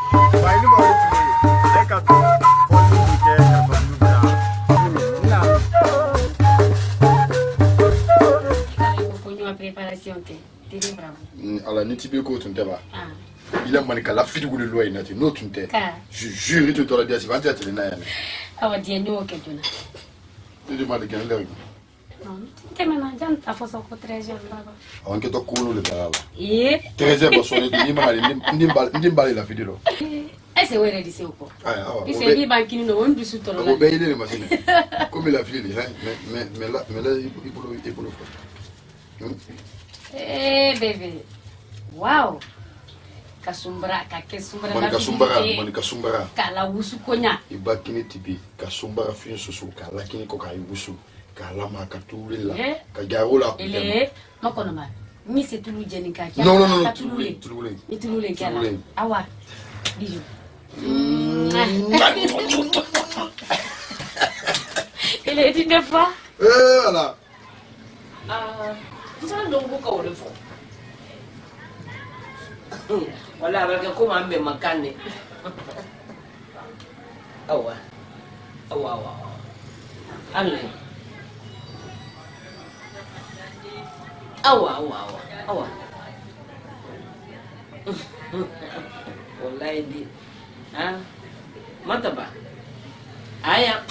Alors, ni tu peux quoi tu t'es il a manié la fille de loi et notre non tu t'es. Je jure tu t'aurais dit à ce moment-là tu n'as rien. Ah ouais Dieu nous que tu n'as. Tu demandes quel est. Non, tu m'as dit à force au 13 heures là-bas. On que toi cool le là. 13 heures parce que ni mal la fille de l'eau. C'est vrai de c'est quoi. Ah ouais. C'est bien banquier nous on du sous ton là. On paye les machines. Comme la fille mais là il faut le faire. Bébé. Wow. Kasumbra, Kasumbra. Kala wusu konya. Ibakini tibi, kasumbra fin susu, kala kini koka wusu, kala makatule la, kagarola. Ele, makonoma. Mi c'est tout le jeni ka. Non, tulule. Kala. Awa. Bijou. Il est une fois. Voilà. Ça non beaucoup le fond. Voilà, avec comment me macane. Awa. Allez. Awa. Wallahi di. Ah. Mata ba? Aya.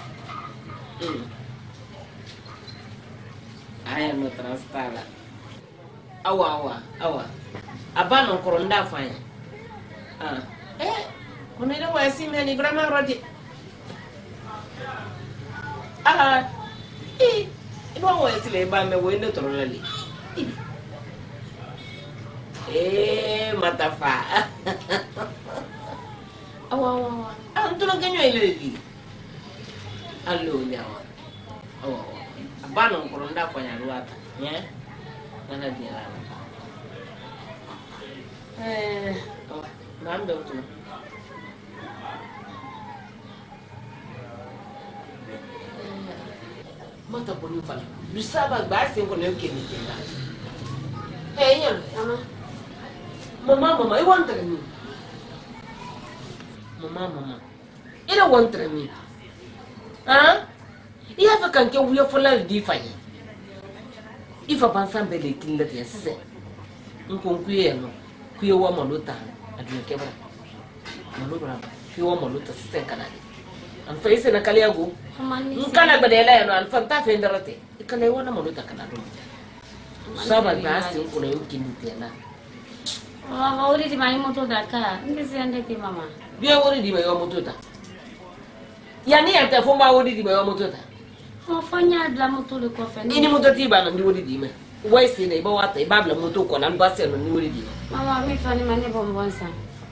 Aya no transtala. Awa. Abano koronda fanya. Kuna ile wasi meni grama rodi. Ibo wasi le ba me wende torolali. Matafa. Awa. Antulo kenyo ile li. Allo nyawa. Abano koronda fanya ruata. Nye? Nana dia. Nanda tu. Mata bonu fala. Du saba ba se ko ne ke ni kena. Yan, mama, I want me. Mama. Ila want me. Iya fa kan ke wuya fola di fayi. Ifa ban san bele kinda te se. Nkon kuye no. Kuye wa malota aduna kebra. Malobra. Kuye wa malota se kanali. An fa ise na kali ago. Nkana badela ya no an fa ta fe ndarate. Ikana wa na malota kanalo. Saba basi uko na yumkini tena. Ori di mai moto daka. Ndisi ande ti mama. Bia ori di mai moto ta. Yani ata fomba ori di mai moto ta. Fanya la moto le ko fe. Ini moto ti ba na ndi ori di mai. Wai se ne ba wata ba bla moto ko na ba se no ndi ori di. Mama mi fani mane bombonsa.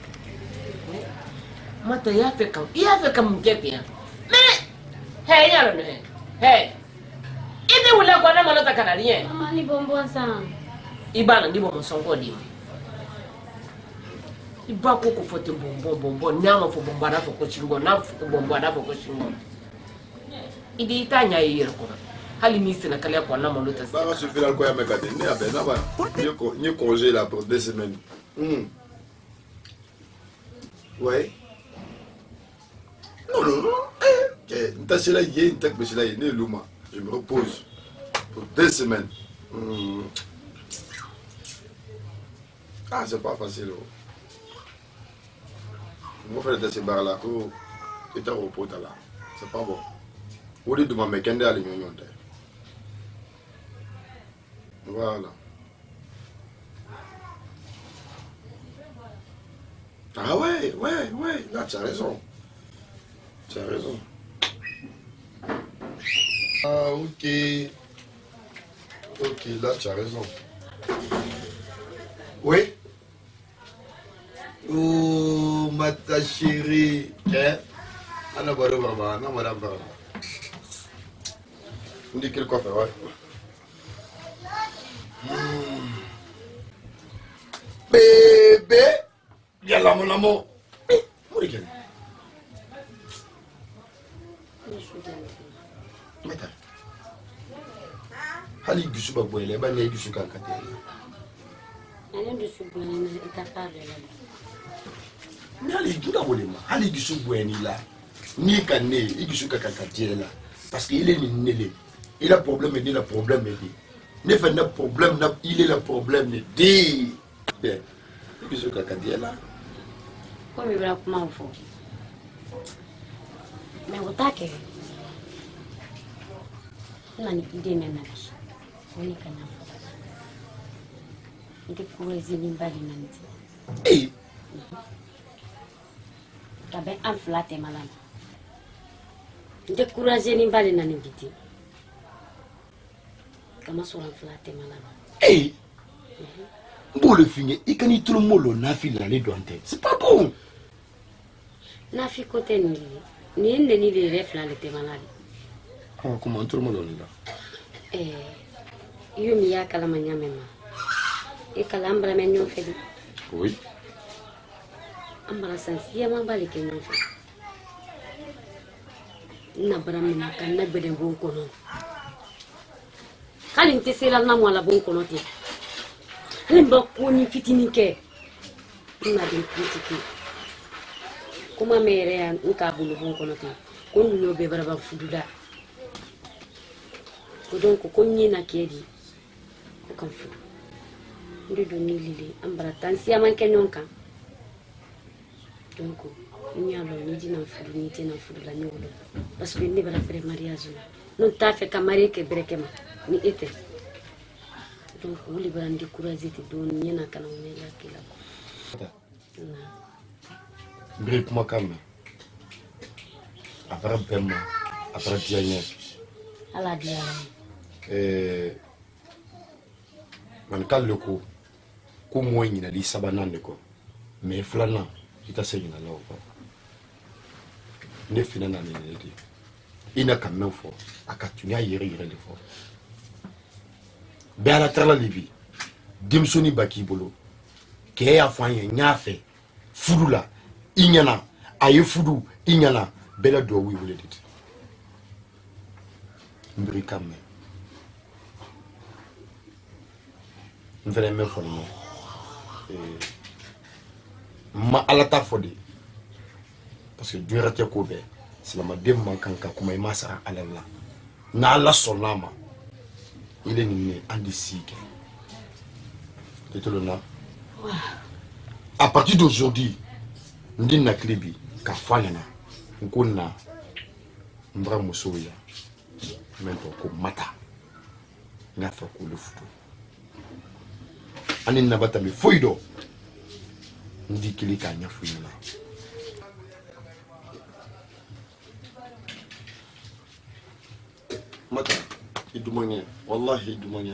Mata ya fe kam mkete ya. Me. Hey ya no he. Hey. Ide wula kwa na malota kanali ye. Mama ni bombonsa. Ibana ndi bombonsa di. Iba ko ko fote bombo nyama fo bombara fo ko chingo na fo bombara fo ko chingo. Idi tanya yero ko. Hali mi sina kale ko na malota. Ba se final ko ya mekate ni abe na ba. Ni congé là pour 2 semaines. Ouais. Non. Nta là yé, nta que là né luma. Je me repose pour 2 semaines. Ah, c'est pas facile. Moi, je fais des barres là, tu es au repos là. C'est pas bon. Au lieu de ma mécanique à l'union. Voilà. Ah ouais, là tu as raison. Ah ok, là tu as raison. Oui. Oh, ma ta chérie. Anna Baro Baba, non, madame Baba. On dit quel quoi faire, ouais. Bébé, viens là, mon amour. Où est-ce que hali gusu ba boyle ba ne gusu kan kate Ani gusu boyle ita ka de la. n'allez tout voler ma allez gisu boeni là ni kané il gisu kakakatier là parce qu'il est né il a problème et il a problème et ne fait un problème il est le problème et dit bien il gisu kakatier là comme il va comment faut mais au taquet nani idée même nani oui kana ndé courage ni mbali nanti eh kabe an flate malama ndé courage ni mbali nani biti kama so an flate malama eh bon le finir il can tout le monde na fil aller doante c'est pas bon na fi côté ni ni les refla le te malade ah comment tout le monde là yo mi ya kala manya mema e kala ambra men yo fedi oui ambra sensia ma bali ke no fe na bara mina kan na bede bon kono kalin te sela na mo la bon kono te limba ko ni fitini ke na den critique kuma mere an nka bulu bon kono te ko no be bara ba fududa ko donc ko nyina kedi ko kan fu ndi do ni lili ambra tansia man kenyon kan donc nyalo ni dina fudu ni tena fudu la nyolo parce que ni bala pré mariage non ta fait camarier ke brekema ni été donc wuli bala ndi courage te do nyina kana me la kila ko break moi quand même après Bema après Diane ala dia man kallo ko mo nyina li sabanan ko mais flana ita seyina lawo ne fina na ne di ina quand même fort akatunya yere le fort be ala trala libi dimsoni baki bolo ke ya fanya nyafe fudula inyana aye fudu inyana bela do wi wole dit mbiri kamme vraiment follement ma alata fodi parce que durate ko be silama dem man kanka kuma ma sara alalla na alla sonama il est né andi sike tetolona à partir d'aujourd'hui ndina klibi ka falena nkuna mbra musoya mento ko mata na fa ko le futu ani na bata mi foido ndi kilika nyafu yina mata idumanya wallahi idumanya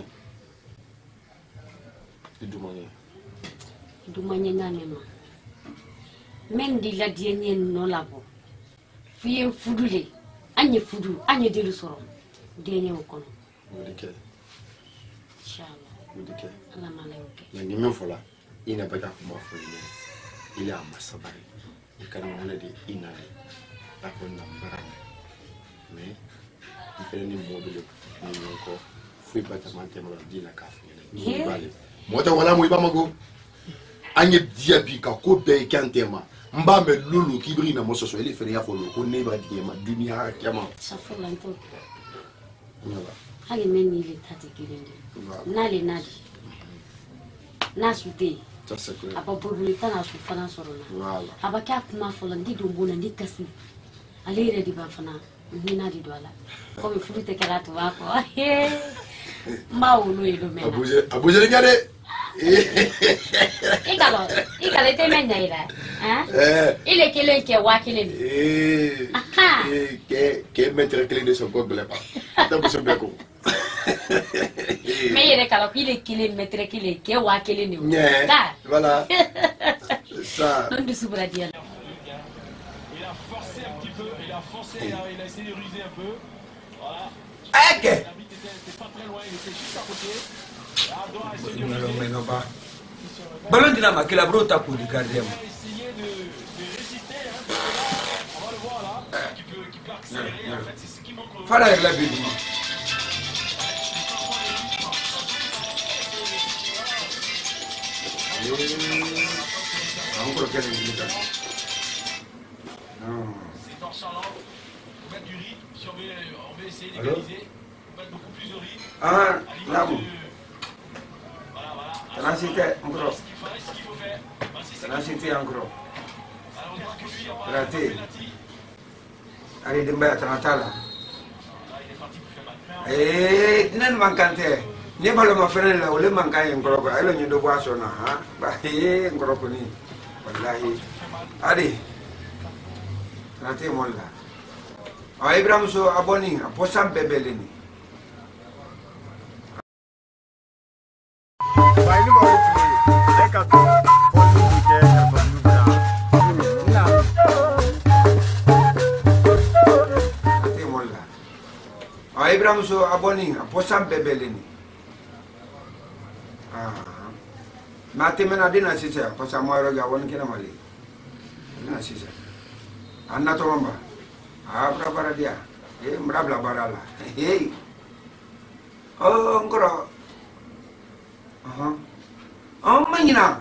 nanema men di la dienye no labo fiye fudule anye fudu anye delu soro dienye okono wodike inshallah ala malauke ngi men fola ina baka kuma foline ila masabari ikana wala de ina la ko nambara mais ifeni mobile ni ko fui bata mante mala di la kafu ni bale mota wala mo ibama go anye dia bi ka ko be kantema mba me lulu kibri na mososo ele fere ya folo ko ne bra di ma dunia kama safula nto wala hali meni ile tati kilende nale nadi nasute apa probabilité na su fana sorona wala aba ka kuma fola ndi dombona ndi kasi alire di ba fana ni nadi dola ko be fulite kala to wako ma ulu ilo mena abuje ngade ikalo te menya ila ile kile ke wakile ni ke mettre clé de son goblet pas donc c'est bien ko mais il est kala ile kile mettre kile ke wakile ni voilà ça non de subra dia il a forcé un petit peu il a essayé de ruser un peu voilà ok l'arbitre était pas très loin il était juste à côté. Ballon de la maquille brota pour du gardien. Essayer de résister, on va le voir là, qui peut accélérer, en fait, c'est ce qui manque. Fala la vie. Encore quelques minutes. chaland, on met du riz. Si on veut essayer d'égaliser, on met beaucoup plus de riz. Ah, là, vous. Voilà, voilà. T'as cité encore. Ce qu'il faut faire, c'est T'as cité encore. alors on voit que lui, on va Raté. penalty. Allez, demain, à Tanatala. Là, il est parti pour faire maintenant. Dinañ mankante ni balo ma fere la wala mankaye ngoroko ay lo ñu do boisson na ha ba ngoroko ni wallahi adi rate mon la ay Ibrahim so aboni posam bebele ni Bayni mo fi ay ka to for you ke for you na rate mon la ay Ibrahim so aboni posam bebele ni mate mena dina sisa posam mo ro ga won kina mali dina sisa anna to mamba abra bara dia mrabla barala hey oh ngoro mangina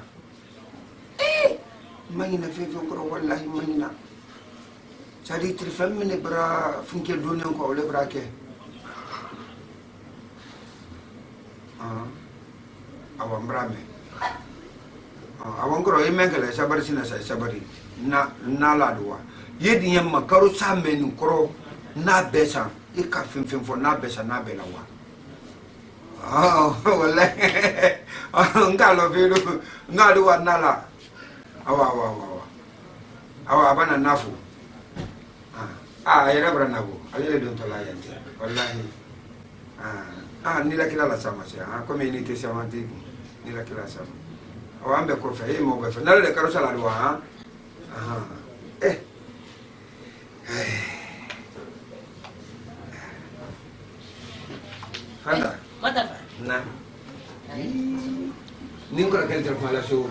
mangina fefe ngoro wallahi mangina sadi trifam mine bra funke doni ko le bra ke awa mbrame awa ngoro imengele sabari sina sa sabari na la doa yedi yamma karo sameni koro na besa ika fimfim fo na besa na bela wa wallahi ngalo biru ngalo wa nala awa bana nafu yera bra nabu alele don tola yante wallahi ni la kila la sama se comme il était semantique ni la kila sama awambe ko fe mo be fe nala de karo sala do Fanda. Mata fa. Na. Ni ko rakal telefon la so.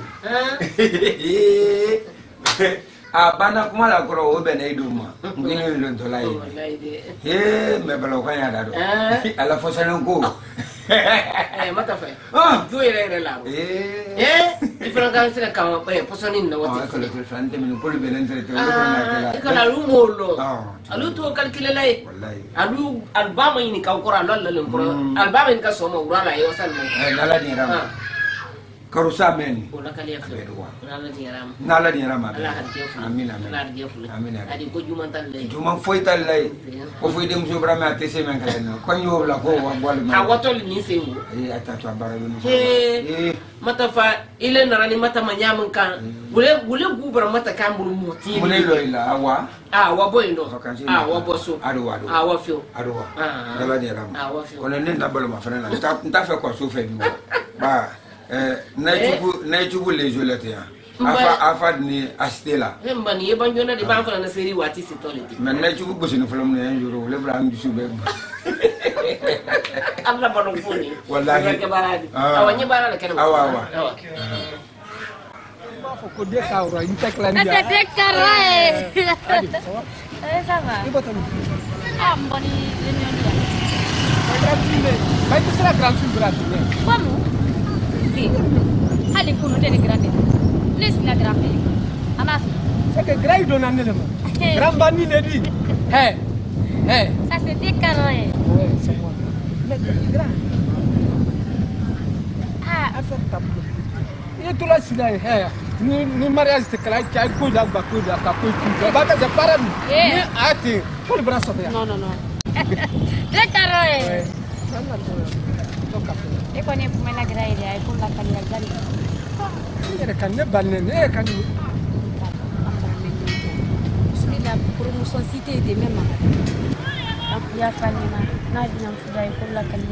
Bana kuma la koro o be na iduma. Ngini lon to lai. Me balo kan ya dado. Ala fo sanan ko. Mata fa. Jo ere la. Ifranga sira ka posonin na wati. Ko le telefon te min ko le belen te to. Ikala rumolo. Alu to kalkile lai. Wallahi. Alu albama ini ka ko ra lalla len ko. Albama ini ka so mo urala yo san mo. Nala ni ram. Karusa meni. Ona kali afi. Nala ni ram. Nala ni ram. Allah harje fu. Amin amin. Allah harje fu. Amin. Adi ko juman tan le. Juma foi tal lai. Ko foi dem so brama atese men kala no. Ko nyo la ko wa bol ma. Awatol ni sengu. Ata to bara ni. Mata fa ile narani mata manyamun kan. Gule gubra mata kan buru moti. Mune lo ila awa. Wa boy ndo. Wa boso. Ado. Wa fio. Ado. Nala ni ram. Wa fio. Kono ne ndabalo ma fana na. Nta fe ko so fe bi. Ba na chubu le jolete ya. Afa ni astela. Hemba ni yeban jona de ban fana na seri wati sitoleti. Men na chubu bosini fulam ne njuro le bra am bisu be. Allah bano funi. Wallahi. Ke baradi. Awanye barala kene. Awa. ko de ka ro in tek la ni Asa dekara ça va. Ibo tan Mboni lenyoni. bay ko sera grand sur gratuit Como? Di. Hali kuno de grande. Lesna grande. Ama. c'est que gray do nan le grand bandi ne di Ça c'est dekara. ouais c'est moi mais grand affaire tabou et tout là sila ni mariage te kala ki ko da ba ko da ka ko ki ba ta para ni ati ko le braso ya Non. Dekara. E kone pumela grai dia ko la kali gari. ni kan ne balne ne kan C'est la promotion cité de même. Ya fanima na dina fudai ko la kali.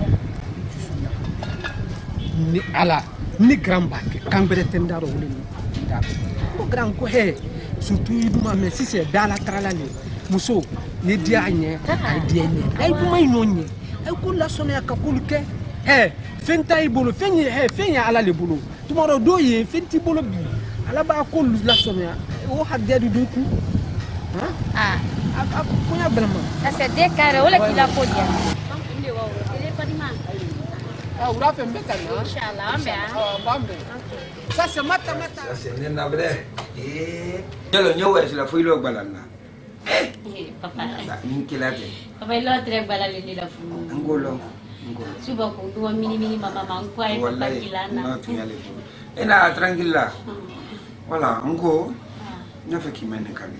ni ala ni grand bac kan bere tendaro wuli da ko grand ko he surtout iduma mais si c'est dans la tralale muso ni dia nye ay dia nye ay bu may nonye ay ko la sone ka ko ke he fenta ibolo fenye he fenya ala le bolo tomorrow do ye fenti bolo bi ala ba ko la sone o hadde du ku Ah, ko ya vraiment ça c'est dekara wala kila podia. Téléphone ma. ura fe mbeta na Inshallah, ambe. bambe ça c'est mata Ça c'est nena bre. Yelo nyewe sila fuilo balana. Papa. Ni kilate. Papa ilo tre bala le la fu. Ngolo. Suba ko do mini mama mangko ay papa kilana. No tinyale fu. Ena tranquilla. Voilà, ngo. Na fa ki men kan.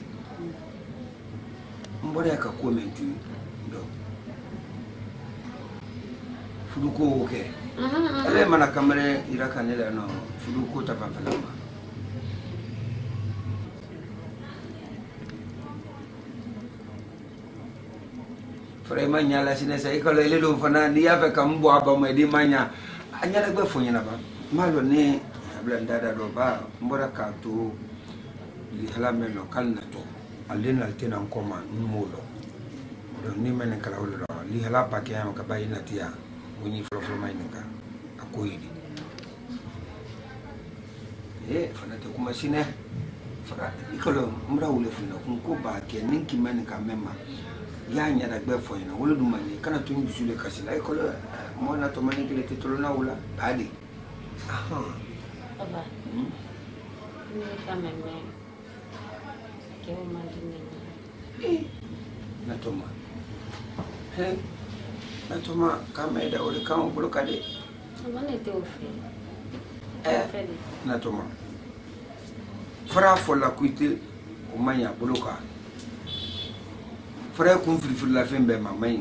Mbore ka komenti do. Fuduko oke. Ale mana kamere iraka ne la no. Fuduko ta fa falama. Frema nyala sinesa ikolo ile do fana ni yafe kambo aba mo di manya anyala gbe fonyina ba malo ni blanda da do ba mbora ka to li hala meno kalna to alena tena nkoma nmulo do ni men kala wolo li hala pa ke am ka bayina tiya woni floflo mai nka akoyidi fana te kuma sine fara ikolo mbra wule funa ko ba ke ninki men ka mema ya nyara gbe fo ina wolo du mani kana to ndu sule kasila ikolo mo na to mani kile titolo na wula badi aha Papa. Ni kameme. Ke o mandini. Na toma he na toma kameda ole kan bulu kade Amane te ofe. na toma fara fo la kuite o manya bulu ka fara kun firfir la fembe mamai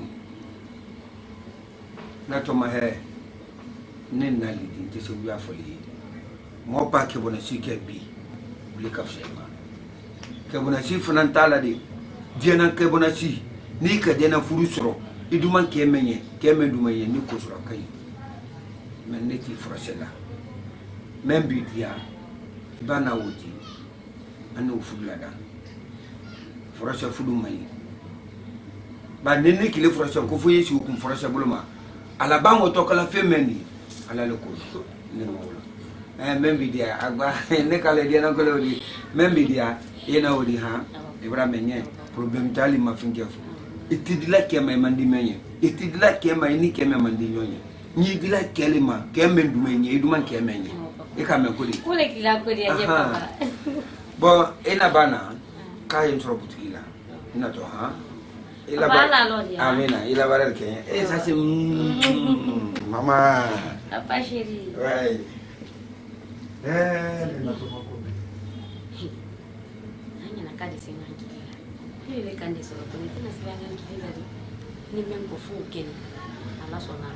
na toma he nen na lidi te se biya foli mo pa ke bona si ke bi buli ka fsema ke bona si funan tala de diena ke bona si ni ka dena furu soro iduman ke menye ke men dumaye ni ko soro kai men ne ti frosela men bi dia bana wuti anu fulada frosha fudu mai ba nene kile frosha ko foye si ko frosha buluma ala bango to kala femeni ala le ko ne mo men bi dia agba ne kala dia na ko le odi men bi dia ina odi ha ibra menye problem tali mafingia fu itidila kema mandi menye itidila kema ni kema mandi nyonye ni dila kelema kema ndumenye iduman kema menye e ka men ko di Kule kila ko di aje papa. Bon ina bana kayen trobutila ina to ha ila ba amina ila baral ke ça c'est mama Papa chérie. ouais Nanya na kadi sema ngila. Ile kadi sema ko ni tena sema ngila ni mengo fu keni. Ala sona.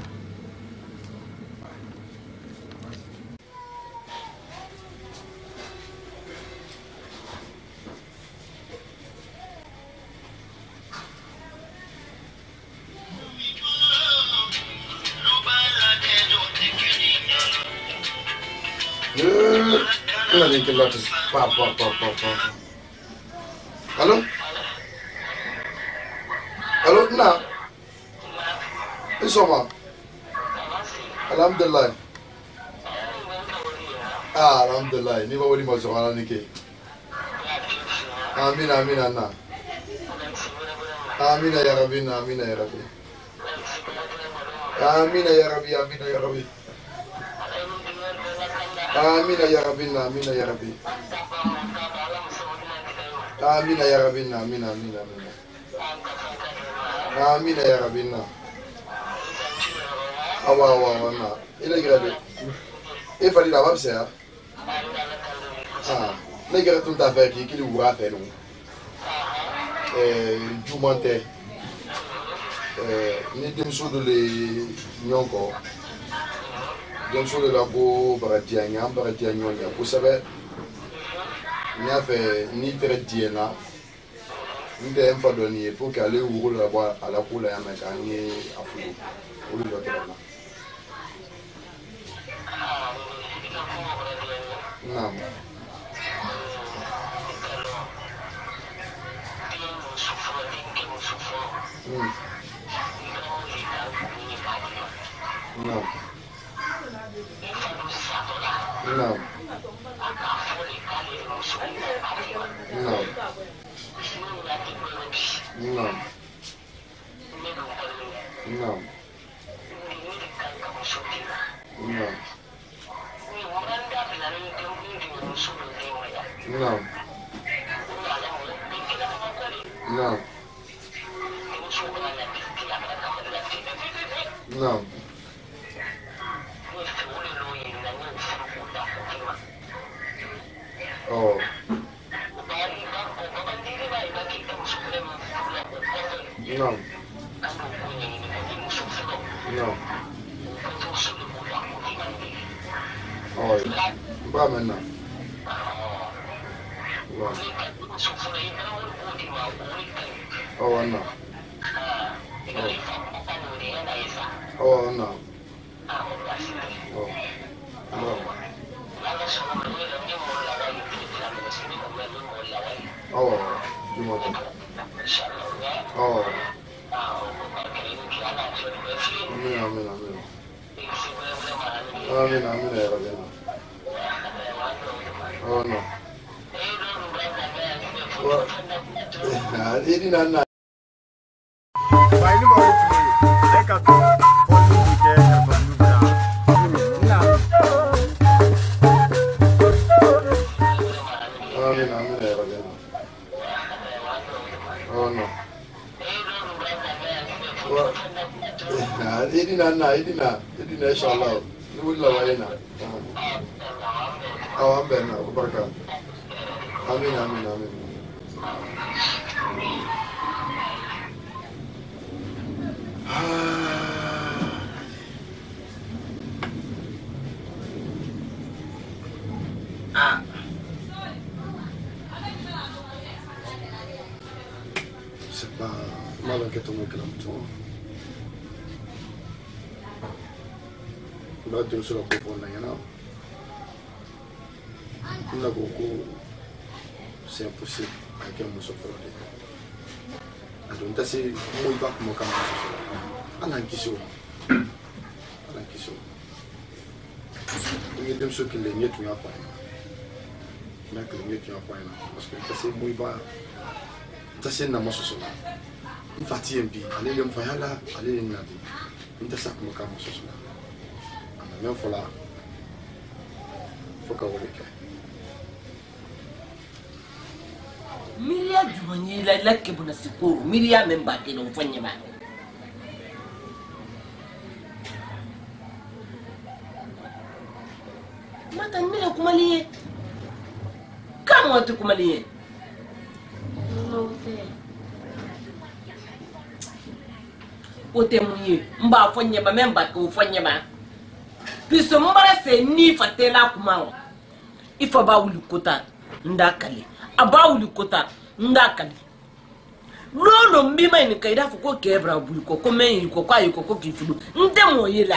Kena ni kila tu. Pa. Halo? Halo, na? Isoma. Alhamdulillah. Alhamdulillah. Ni ba wali mo so ala ni ke. Amin na. Amin ya rabbi. Amin ya rabbi. Amin ya rabbi. Amin ya rabbi. Amin ya rabbi. Amin ya rabbi. Amin ya rabbi. Amin. Amin ya rabbi. Awa na. Ile grade. E fali la babse ya. Ne grade tout à fait qui lui ouvra fait non. Du monte. Ni demso de le nyonko. Demso de la bo baratia nyonya. Vous savez, ni a fait ni très diena. Ni de mfa doni pour qu'aller ouvrir la boîte à la couleur ya mekani afu. Ou le docteur là. Non. نعم نعم أوه نعم نعم أوه بعملنا أوه نعم أوه نعم أوه جمعة أوه آمين آمين آمين آمين آمين يا رب أوه نعم ini nana ini mau saya kata follow ke amin amin ya rabbi oh no ini nana insyaallah nulla wayna awam bena berkah amin amin amin c'est pas mal que tu me clames toi. Là tu seras pour la yana. Là beaucoup c'est impossible avec un monsieur frère. Donc c'est moi pas comme ça. Ana kiso. Ni dem so kile nyetu ya kwa. Na kile nyetu ya kwa parce que c'est moi pas c'est na mososo. Mfati mbi alele mfayala alele ngadi. Ntasa kuma kama mososo. Ana même fola. Foka woleka. Milia jumani la lake buna sikuru milia memba ke no fanya ba mata mila kumaliye kama watu kumaliye ote munye mba fanya ba memba ke fanya ba piso mbara se ni fatela kumawa ifa ba wuli kota ndakale abawuli kota ndakali lolo mbima ni kaida fuko kebra buliko komen ko kwa yiko ko kifudu ndemo yela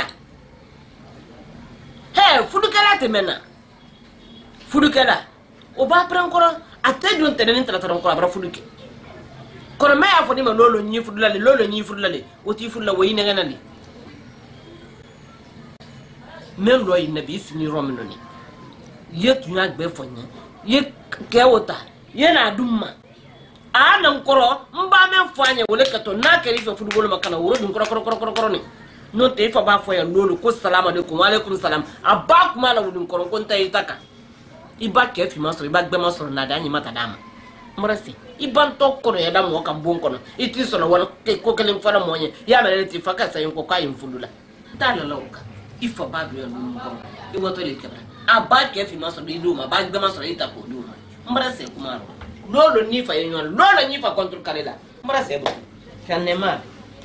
he fudukala temena fudukala oba prankoro atejo ntene ntara nkoro abra fuduke kono me afodi ma lolo nyi fudulale oti fudula wayina ganali men lo yi nabi sini rominoni yetu nya gbe fonya ye kewota ye na dumma ana nkoro mba me fanya wole kato na keri fe fudugolo makana woro dun koro ni no te fa ba fo ya lolo ko salamu alaikum wa alaikum salam abak mala wudun koro ko ntai taka iba ke fi maso iba gbe maso na danyi mata dama mrasi iban to koro ya damu kan bon kono iti so no wala ko kele fara monye ya mele ti faka sayin ko kayin fudula dala lawka ifa ba do ya lolo ko e woto le kebra abak ke fi maso di duma ba gbe maso ita ko duma mrasi kumaro lolo ni fa yenyon lolo ni fa contre kalela mrasi bo kanema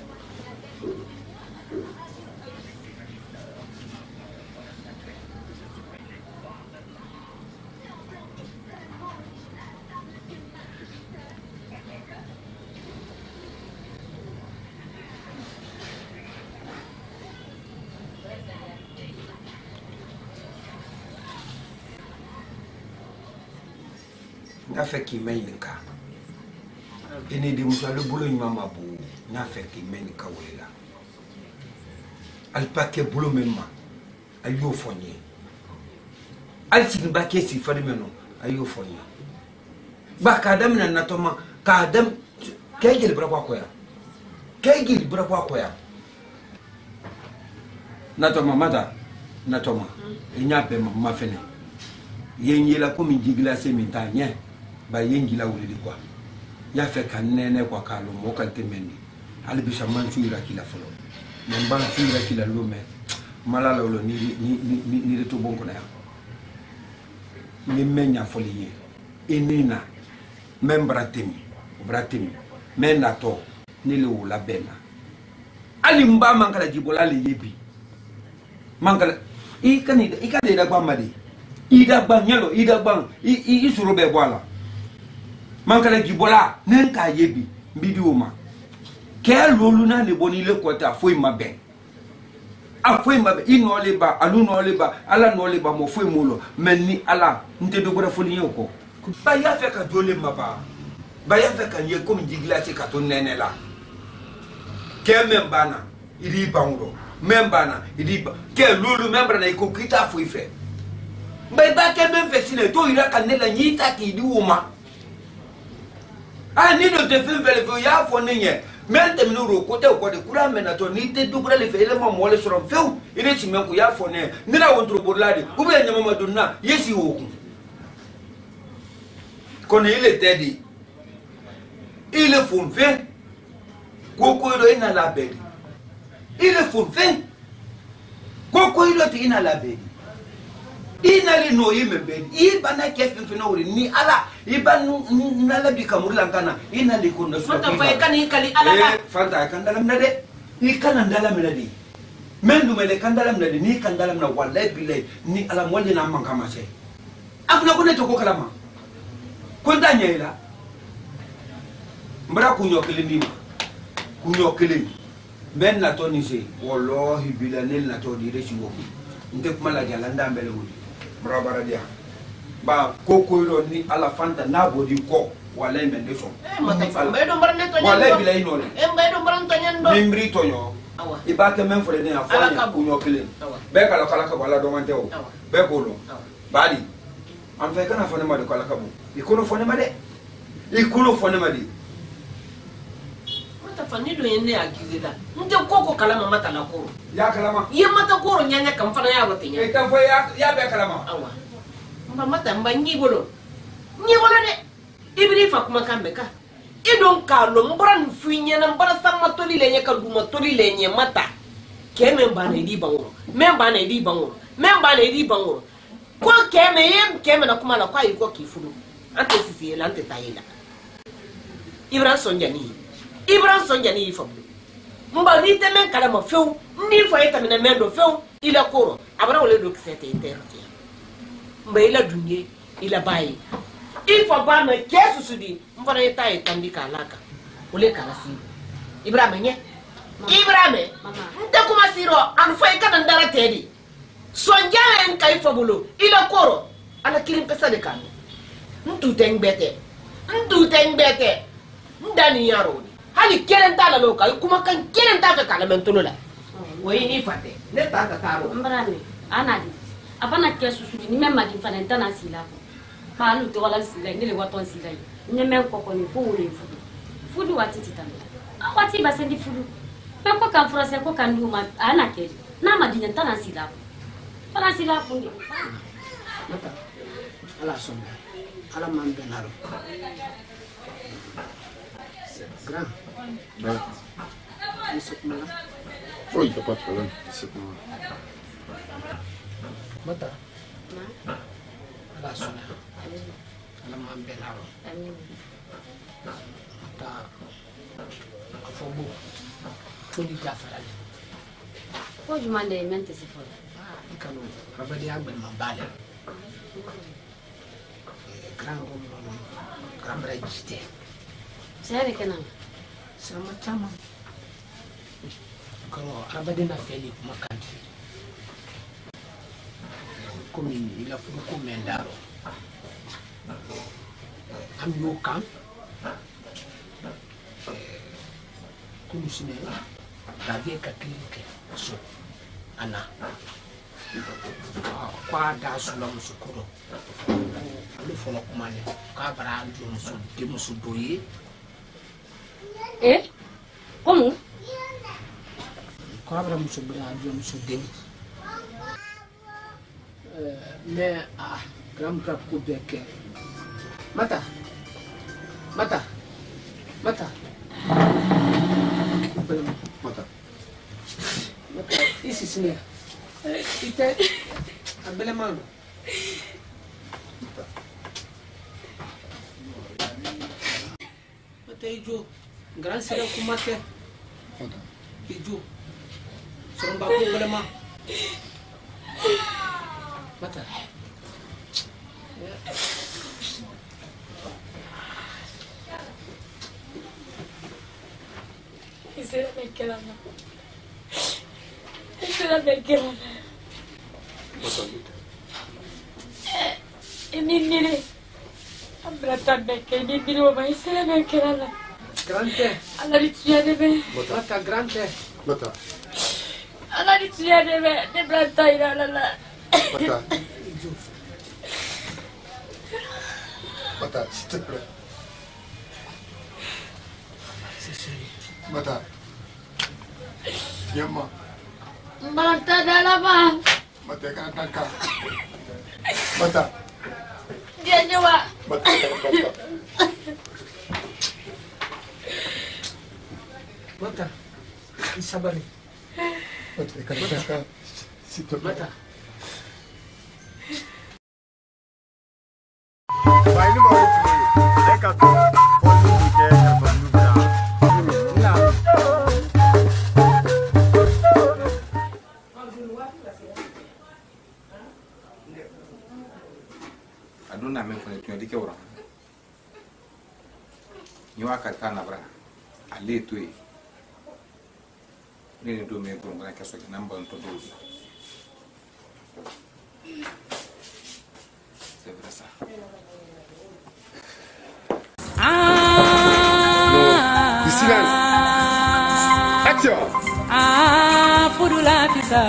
n'a fait qu'il mène le cas. Et ne dit le boulot il m'a mabou. N'a fait qu'il mène le cas où il est là. Al paquet boulot même. Al yo fournier. Al si ne baquet si fait maintenant. Al yo fournier. Bah kadam na natoma kadam. Qu'est-ce qu'il bravo quoi? Qu'est-ce qu'il bravo quoi? Natoma mada. Natoma. Il n'y a pas ma fenêtre. Yengi la comme digla se mitanya. Ba yengi la wuli quoi y'a fɛ ka nɛnɛ quoi k'a lɔ mɔgɔ kan tɛ mɛn ni hali bisa man su yira k'i la fɔlɔ mais n b'an su yira k'i la lɔ mɛ mala la o lɔ ni de to bon kɔnɔ yan ni mɛ ɲɛfɔli ye i ni na mɛ bara temi o bara temi mɛ natɔ ne le o labɛn na hali n ba man kala jibɔla le ye bi man kala i ka de da gban ma de i da gban ɲɛlɔ i da gban i soro bɛɛ bɔ a la man kala jibɔla ne k'a ye bi n bi di o ma kɛ lolu na le bɔ ni le kɔtɛ a foyi ma bɛn a foyi ma bɛn i nɔ le ba alu nɔ le ba ala nɔ le ba mɔ foyi m'o lɔ mɛ ni ala n tɛ dɔ wɛrɛ fɔli ye o kɔ ba y'a fɛ ka jɔ le ma ba y'a fɛ ka n ye komi ji gilasi ka to nɛnɛ la kɛ mɛn banna i b'i ban o mɛn banna i b'i ban kɛ lolu mɛn banna i ko k'i t'a foyi fɛ ba i b'a kɛ mɛn fɛ sinɛ i t'o yira ka ne la n y'i ta k'i di o ma ni dɔ tɛ fɛn fɛn le fɛ o y'a fɔ ne ɲɛ mɛn tɛmɛnen o ko tɛ o kɔ de kura mɛnatɔ n'i tɛ dukura le fɛ i le ma mɔgɔ le sɔrɔ fewu i ni simɛ ko y'a fɔ ne ye ne la wotorobolila de ou bien ɲamama donna i ye si o kun kɔni i le tɛ de i le fonfɛn ko dɔ i na labɛn de i le fonfɛn ko dɔ tɛ i na labɛn de i nali n'o ye mɛ bɛn i bana kɛ fɛn fɛn na o de ni ala i ba n'ala bi kamuru la kana i nali ko na fanta fa kan i kali ala la fanta kan dalam na de i kana dalam na de men du mele kan dalam na de ni kan dalam na wallahi billahi ni ala molli na man kama se afna ko ne to ko kalama ko da nyela mbara ku nyokele ni ku nyokele men na to ni se wallahi billahi na to di resi wo nte kuma la jala ndambele wuli brabara dia ba koko ro ni ala fanta na bodi ko wala men de so mbay do mbar ne to wala bi lay no le mbay do mbar to nyando nimri to yo e ba ke men fole ne afanya ku nyokele be kala ka wala do mante o be ko lo bali am fe kana fone ma de kala ka bu e ko no fone ma de e ko no fone ma de mata fani do yenne akizela nje koko kala mama tala ko ya kalama ye mata ko ro nyanya kam fana ya wote nya e ta fo ya be kalama awa mata mba nyibolo de ibri fa kuma kambe ka idon kalo mbara nfunya na mbara sama toli lenye ka duma toli lenye mata ke memba na di bango ko ke me na kuma la kwa iko kifuru ante sisi la ante tayela ibran sonjani ifo mba ni temen kala ma few ni fo eta mena mendo few ila koro abra wole do kisete interti mba ila dunye ila bayi ifo ba me kesu sudi mbara eta etambika alaka ole kala si ibrahim nte kuma siro an fo e kana ndara tedi sonjane en kay fo bulu ila koro ala kirim pesa de kan ntu tengbete ndani yaro hali kelen ta la loka kuma kan kelen ta ka kala mentulo la woyi ni fate ne ta ka taro mbrane anadi apana kesu sudi ni memma di fanenta na sila ko palu to wala sila ni le waton sila ni men ko ko ni fu wole fudu watiti tamela awati basendi fudu men ko kan frase ko kan duma ana kedi na madinya tana sila ko tana sila ko ni ala sonda ala man benaro grand oui, il n'y a pas de problème. Mata ala sonda ala man benaro ta afobo todi jafarale ko jumande mente se fo ikano abadi agbe mabale grand homme grand rajite sere kenan sama chama kalo abadi na feli makanti komi ila fu ko mendaro am yo kan komi sine la vie ka clinique so ana kwa da sula musukuro ale folo kumane ka bara ndu musu de musu doye como ka bara musu bara ndu musu de mais gram ka ko beke mata sini. Ite abele man. Mata ijo grand sera kumate. Ijo. Soromba ko bele ma. Mata. Isera mekelana. Isera mekelana. Ini nire. Abrata beke ini nire mama isera mekelana. Grande. Alla ricciade me. Mata grande. Mata. Alla ricciade me. Ne brata ira la la. Mata. Mata, s'il te plaît. C'est chéri. Mata. Viens-moi. Mata dalam. Mata, kata. Mata. Dia nyawa. Mata, kata. Mata. Isabari. Mata, kata. S'il te plaît. Mata. Ba ini mau fili. Ai ka to. Fonu ni ke ka fonu bra. La. Aduna men fone tu ndike wora. Ni wa ka na bra. Ale tu e. Ni do me ko ngana ka so na mbon to do. C'est vrai ça. Du silence. Action. Fudula fisa.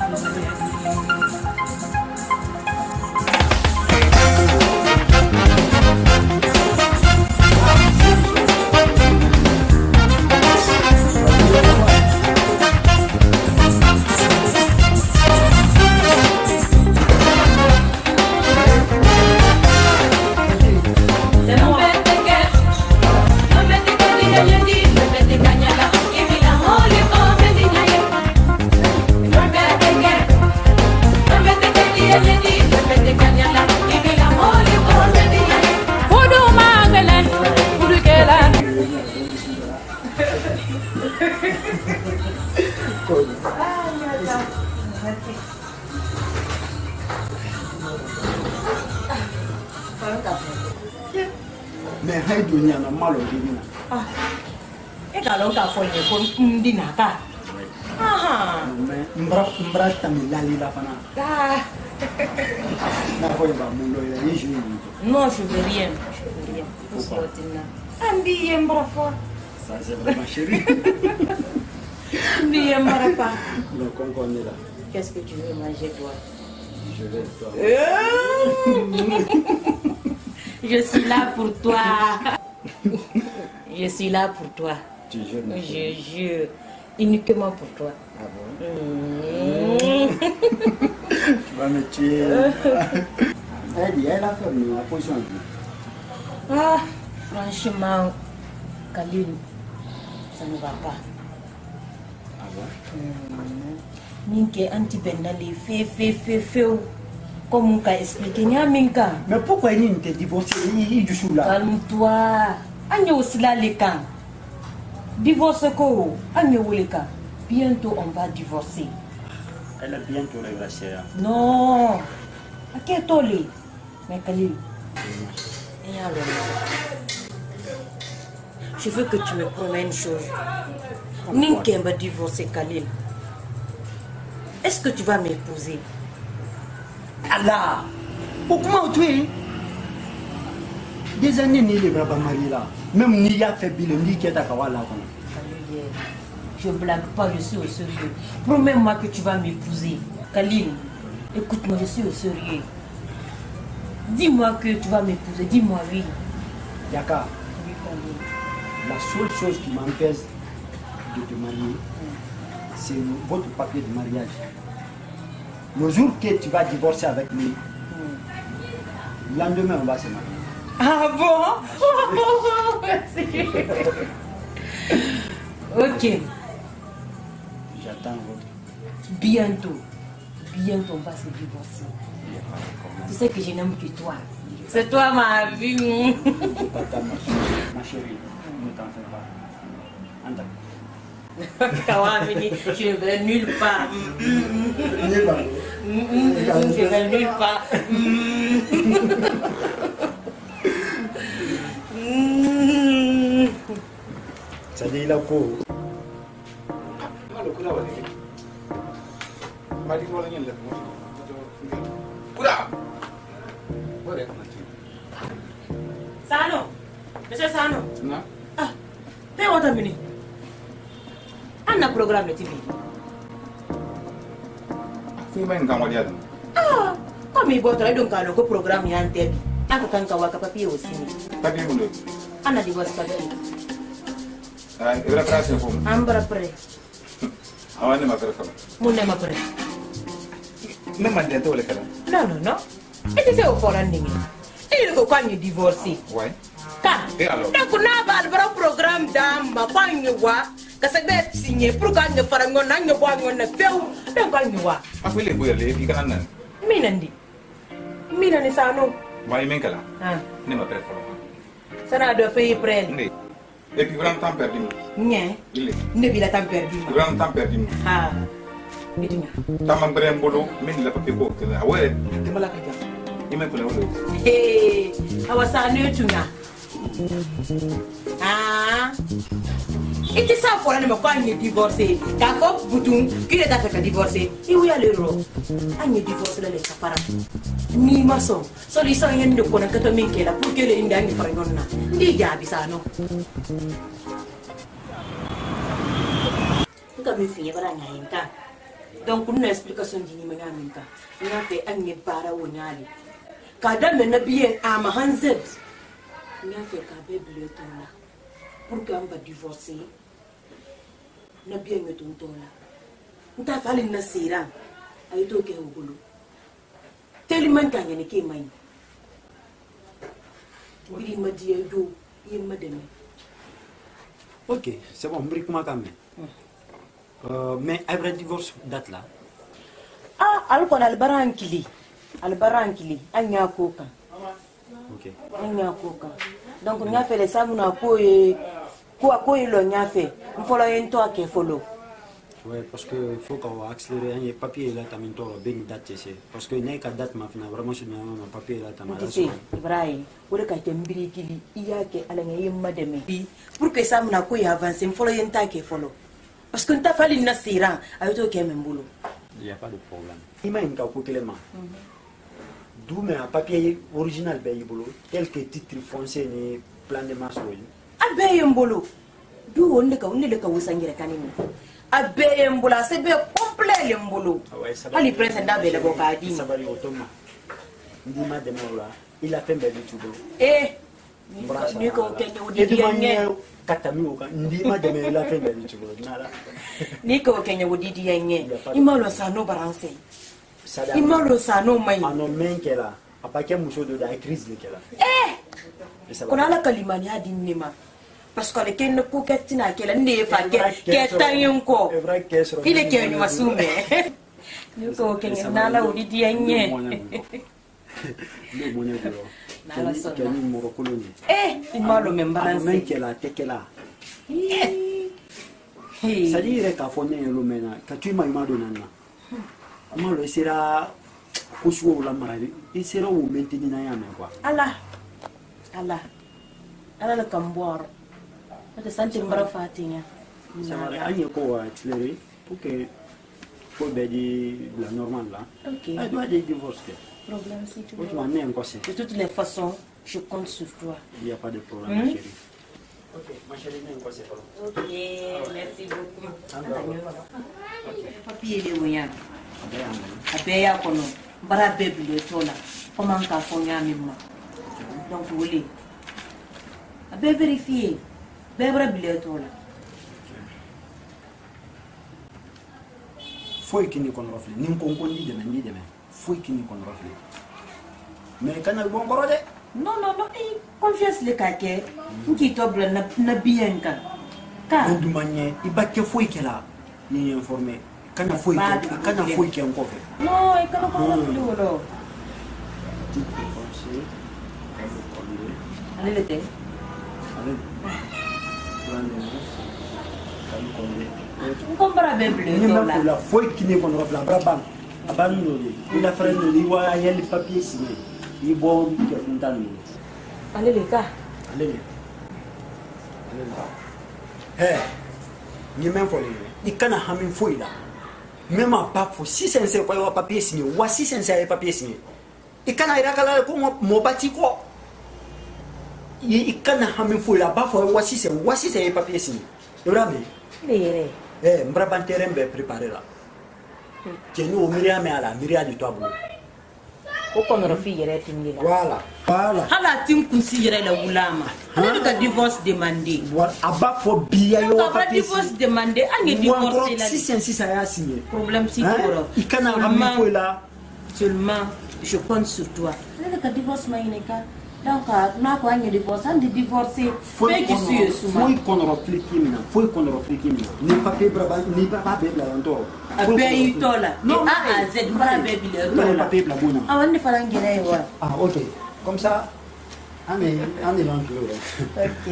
Mais hay dunia na malo divina. E kalau ka folye ko ndinaka. Aha. Mais mbra tamilali la fana. Ah. Na foi ba mundo ila ni jui. Non, je veux rien. Andi embrafa. Ça c'est vraiment chéri. Andi embrafa. Le concombre là. Qu'est-ce que tu veux manger toi? Je vais toi. Je suis là pour toi. Je suis là pour toi. Tu jures? Je jure. Uniquement pour toi. Ah bon? Tu vas me tuer. Elle dit, elle a fait la position. Ah, franchement, Khalil, ça ne va pas. Ah bon? Ninke anti-benali, fait. Comme on a expliqué, Minka. Mais pourquoi il t'est divorcé? Il du sous là. Calme-toi. Agne aussi là les camps. Divorce quoi? Agne où les camps? Bientôt on va divorcer. Elle a bientôt régressé. Non. À quel tollé? Mais Khalil. Je veux que tu me promets une chose. Ninke va divorcer Khalil. Est-ce que tu vas m'épouser? Allah! Pourquoi tu es? Des années, ni les bras mariés là. Même ni a fait bilan, ni qui est à Kawala. Je blague pas, je suis au sérieux. Promets-moi que tu vas m'épouser. Khalil, écoute-moi, je suis au sérieux. Dis-moi que tu vas m'épouser, dis-moi oui. Yaka, la seule chose qui m'empêche de te marier, c'est votre papier de mariage. Le jour que tu vas divorcer avec lui, le lendemain on va se marier. Ah bon? Merci. Ok. J'attends votre Bientôt on va se divorcer. Tu sais que je n'aime que toi. C'est toi ma vie. Ma chérie, ne t'en fais pas. Kawamini, je ne vais nulle part. Je vais nulle part. Ça dit la cour. Sano, monsieur Sano. Ah, t'es où t'as venu? On a programme de TV. Ah, comme il boit donc à le programme y a un tel. Ah, quand on va papier aussi. Papier boulot. On a divorce papier. Ah, il va prendre pour moi. Ambra prêt. Ah, on est ma prêt. Mon n'est pas prêt. Même à bientôt le cas. Non. Et tu sais au fond l'année. Et il faut qu'on y divorce. Ouais. Car, et alors? donc on a un programme d'amba, pas une voix. Que ça doit être signé pour qu'on ne fasse pas un bois, on ne fait où. Donc on y voit. Ah, vous les bouillez, les canons. Minandi. Minandi Sano. Moi, il m'encala. Ah. Ne ma prêt. Ça n'a de faire près. Et puis, grand temps perdu. Nye. Il est. Ne vit la temps perdu. Grand temps perdu. Ah. Medina. Tamam brem bolo, min la papier ko. Ah ouais, tu me la kaja. Il m'a fait le. Hey, awasane tunga. Ah. Et tu sais pour aller me quand il est divorcé. Quand faut bouton, qu'il est fait divorcer. Et où y a le ro. On est divorcé là les capara. Ni maçon. Solution yen de kona kato minke la pour que le indani faragonna. Ndi jabi sano. Nka me fiye bara nyayinka. Donc une explication dini mengaminka. On a fait un para wonyali. Kada me na bien ama hanzed. On a fait ka bébé tona. Pour qu'on va divorcer. Na bien me tontona. On t'a fallu na sira. Aito ke ngulu. Tellement kanya ne ke mai. Bili ma dia do, il ma deme. Ok, c'est bon, brique ma quand même. Mais après divorce, date là. Ah, alcool albarankili. Anya koka. Ok. Anya koka. Donc on a fait les samuna ko e lo nya fait. On follow en toi qui follow. Ouais, parce que faut qu'on accélère un papier là tamit toi ben date c'est parce que n'est qu'à date ma fina vraiment sur un papier là tamit. Tu sais, Ibrahim, pour que tu mbiri kili iya ke ala ngay madame. Pour que samuna ko avance, on follow en toi qui follow. Parce que t'as fallu na sira, ayo ke membulo. Il y a pas de problème. Imagine ka ko kelema. D'où mais un papier original ben yibolo tel que titre foncier ni plan de marche oui. Abe mbolo. D'où on le ka wusangira kanini. Abe mbola c'est bien complet le mbolo. Ali prince ndabe le bokadi. Ça va lui automa. Ndima de mola. Il a fait belle du tout. Ni ko kenye udidi yenye. Katamiuka ndima de me la fait belle du tout. Nala. Ni ko kenye udidi yenye. Imalo sano baranse. Imalo sano mai. Ano menkela. Apake muso de la crise lekela. Kuna la kalimani hadi nima. Parce que les gens ne peuvent pas dire ne fa ke tanyen ko ile ke nyuma sume yuko kenye nala udidi yenye le mone go nala so kenye morokolo ni imalo membaranse menkela tekela ça dire ka fone lo mena ka tu ma imado nana malo sera kusuo la maradi e sera o mentini na ya me quoi ala le kambor te sentir mbara fatinya ça va aller quoi accélérer pour que faut bédi la normale là ok doit des divorces problème si tu veux de toutes les façons je compte sur toi il y a pas de problème chérie Ok, ma chérie, n'est pas c'est ok merci beaucoup papier le woyan abeya kono bara bebile tola comment ka fonya mimma donc woli abe vérifier bebra bile tola foi kini kon rafle nin kon kon di deme foi kini kon rafle mais kanal bon korode non confiance le kake nki tobla na bien ka ndumanye ibake foi kela ni informer Kana foi que encore fait. Non, il kana pas le flou là. Titre foncier. Allez l'été. Allez. On comprend bien plus. Ni ma la foi qui ne qu'on refla brabam. Abandonné. Il a fait le liwa à les papiers signés. Il bon qui est content. Allez les gars. Allez. Hey. Ni même folie. Il kana hamin foi là. Même pas pour 600 quoi papier signé. Ou 600 papier signé. Il kana ira kala ko mo bati ko. Il kana hamin foi là pas pour 600 papier signé. Vraiment. Eh, m'braba terrain be préparé là. Tiens nous Myriam à la Myriam du toi boulot. Pourquoi on refuse les timide là? Voilà. Hala tim considérer la oulama. On a divorce demandé. Voilà, aba fo biya yo papier. Divorce demandé, on est divorcé là. 606 a signé. Problème c'est quoi? Il kana hamin foi là. Seulement je compte sur toi. On a divorce maïneka. Donc, nous avons un divorce, on est divorcé. Foi qu'on reflète maintenant. Foi qu'on reflète maintenant. Ni papier braba, ni papa bébé là encore. Abeille tola. Non, A à Z, pas bébé là. Non, papier bla bona. Ah, on est pas l'anglais, ouais. Ah, ok. Comme ça, on est l'anglais. Ok.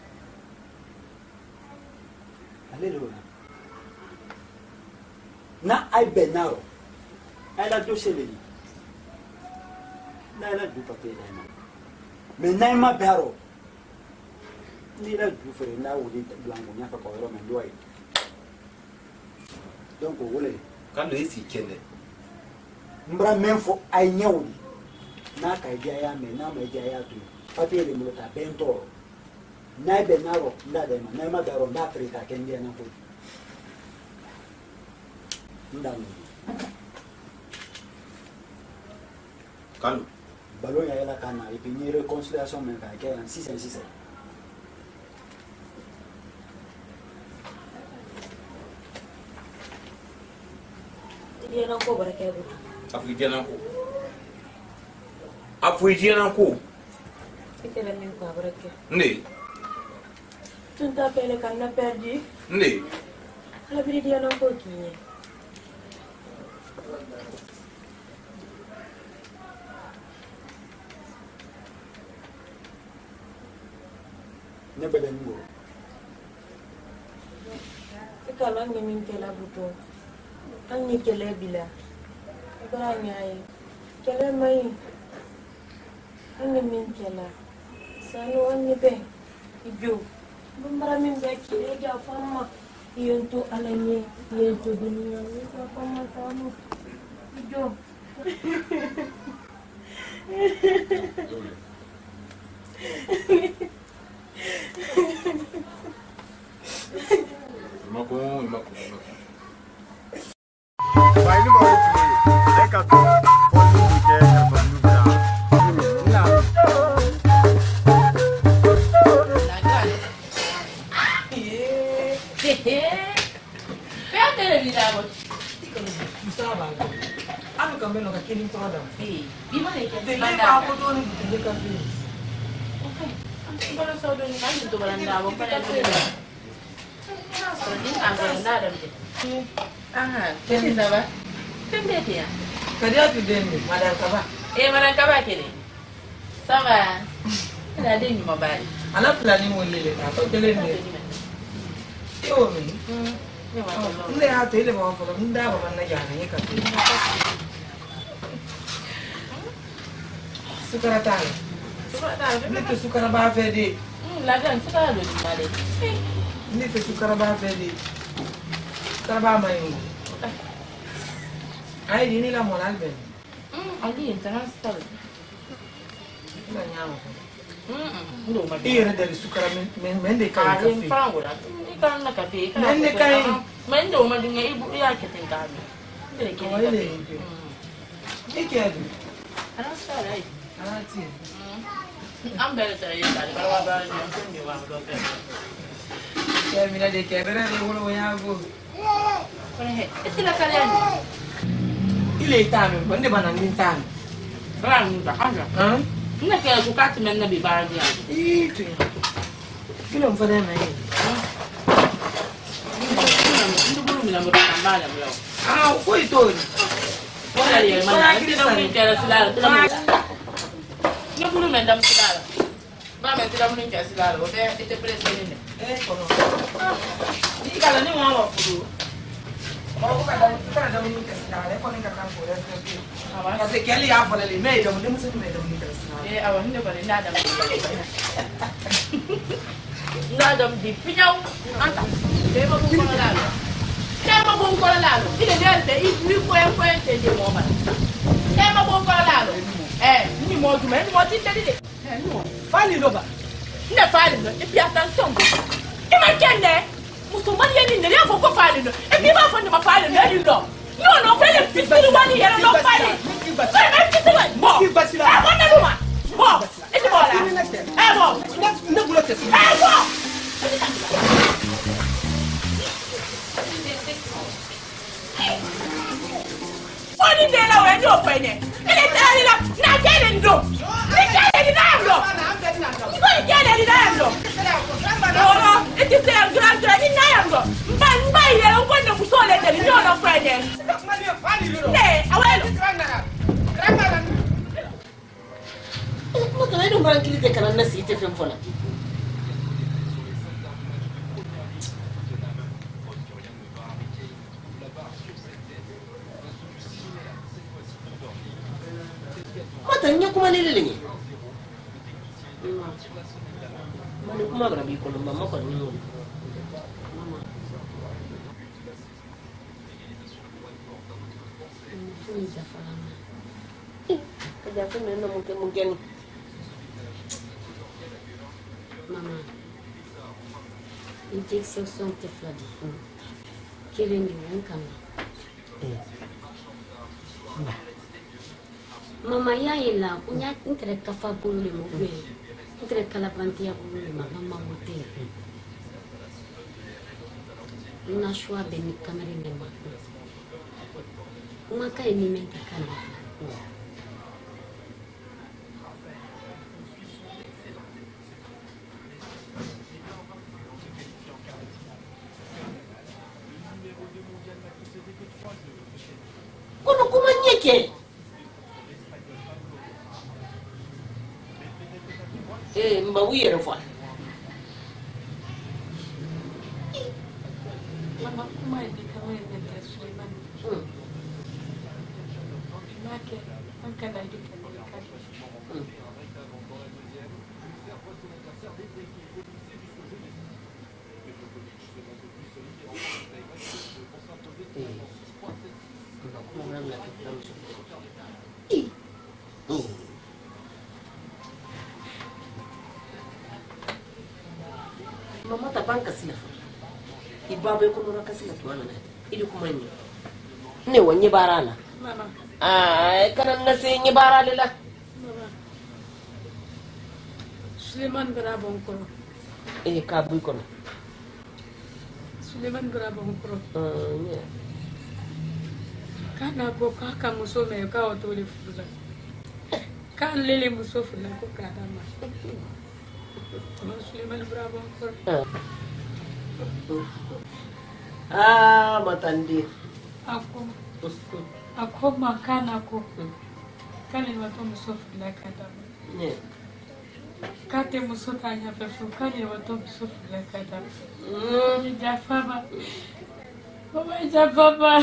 Allez là. Na ay benaro. Elle a dossier là. Na elle a du papier là. Mais Naima Baro, ni la du frère, là où il est blanc, on a fait quoi, mais doit. Donc, vous voulez. Quand le ici, qu'elle est. Mbra même faut aïnyaoui. Na kaïdia, mais na média tout. Papier de mota, bento. Naï benaro, nadema, Naima Baro, d'Afrique, qu'elle vient à peu. Ndam. Calme. Ballon ya la cana et puis une réconciliation même qui est en 606. Il y a encore baraka. Africain encore. C'était la même quoi baraka. Né. Tu t'as fait le canne perdu. Né. La vie il y a encore qui est. Ne beden ngo. Kala ngemin kela buto. Ang ni kele bila. Kala nyai. Kele mai. Ang ngemin kela. Sanu ang nipe. Ijo. Bumbara min baki eja fama. Yonto alanye. Yonto dunia. Eja fama sanu. Ijo. Vai ni mo fi e ka to fo ni ke ka fo ni bra na Perde la vida mo. Usaba. Ano kambe no ka kini toda. Bima ne ke. Te ba ko to ni ka fi. Okay. Kalau saudara ni kan itu beranda, bukan ada benda. Kalau ni kan beranda ada benda. Ah, jadi apa? Kemana dia? Kerja tu dia ni, madam kaba. Madam kaba kini. Sama. Ada ni mobile. Anak pelani mulai atau jalan ni. Yo ni. Ni hati le bawa kalau minda bawa nak jalan ni kan. Sukara tang. Ni tu sukara bawa fedi. Lagan sukara dulu mari. Ni tu sukara bawa fedi. Sukara bawa main. Ay ini lah moral ben. Ali internal sekali. Ina nyawa. Belum ada. Iya dari sukara mende kai kafe. Yang kafe. farang gula. Ikan nak kafe. Mende kai. Mende rumah dengan ibu dia kita kami. Jadi Oh kini. ini. Ini kaya. Anak sekali. Anak sih. Ambil saya tadi kalau abang yang sendiri wang dua kali. Kaya mina de kaya bera de ulo ya go. Istilah kalian. Ile tame, bende bana ni tame. Orang minta aja. Ini kayak suka temen nabi bahagia. Itu. Kilo mfanya na hii. Itu belum mina mo tambala mo. Ah, ko ito. Wala yan man. Hindi na mo sila. Ni bulu men dam sila. Ba men sila mo ni sila. O ite presi ni. Kono. Ni kala ni mo furu. O ka da mo ni sila. Ko ni ka kan ko ya se keli ya fala le me da mo de mo se me da mo ni sila. Awa hindi ba ni nada mo. Nada di pinyaw anta. Tema ko lalo. Tema ko lalo. Ile dente i ko entende mo ba. Tema ko lalo. Ni mo du men mo ti tedi de. No. Fali lo ba. Ne fali no. E puis attention. E ma kende. Musulman yeni ne ya ko fali no. E puis ba fo ni ma fali no ni lo. Yo no fele fitiri wani yera no fali. Ko me fitiri. Mo. E ko na luma. Mo. E ti bola. Mo. Ne bulo te. Mo. Oni de la we do pe ne. Ele tari la na kele ndo. Ni kele di na ndo. Ni ko kele di na ndo. No, e ti se grand ni na ndo. Mba ile o ko ne ku so le de ni no pe ne. Awelo. Mo ka no bankili te kana na si te fem fola. Matanya kuma lele ni. Mani kuma bra bi ko no mama ko ni mo. Mama. Funi jafara. Ka jafa me no mungkin. Mama. Injection son te fladi. Kirengi wonkana. Mama ya ila punya intre kafa bulu le mo be intre kala pantia bulu le mama mote na shwa be ni kamera ne ma uma kai ni menta kana kono kuma nyeke mba wiyere fo mama kuma ni kama ni Suleiman nake anka da dike ne kake mama ta banka sila ibabe ko no kasila to ana idi kuma ne wonye barala mama kana na se nyi barala la mama Suleiman Brabon ko ka buy ko Suleiman Brabon ko ne kana ko ka muso me ka o to le fula kan lele muso fula ko ka dama Suleiman Brabon ko matandi ako makana ko kale wato muso fula ka dama kate muso tanya pefu kale wato muso fula ka dama jafaba mama jafaba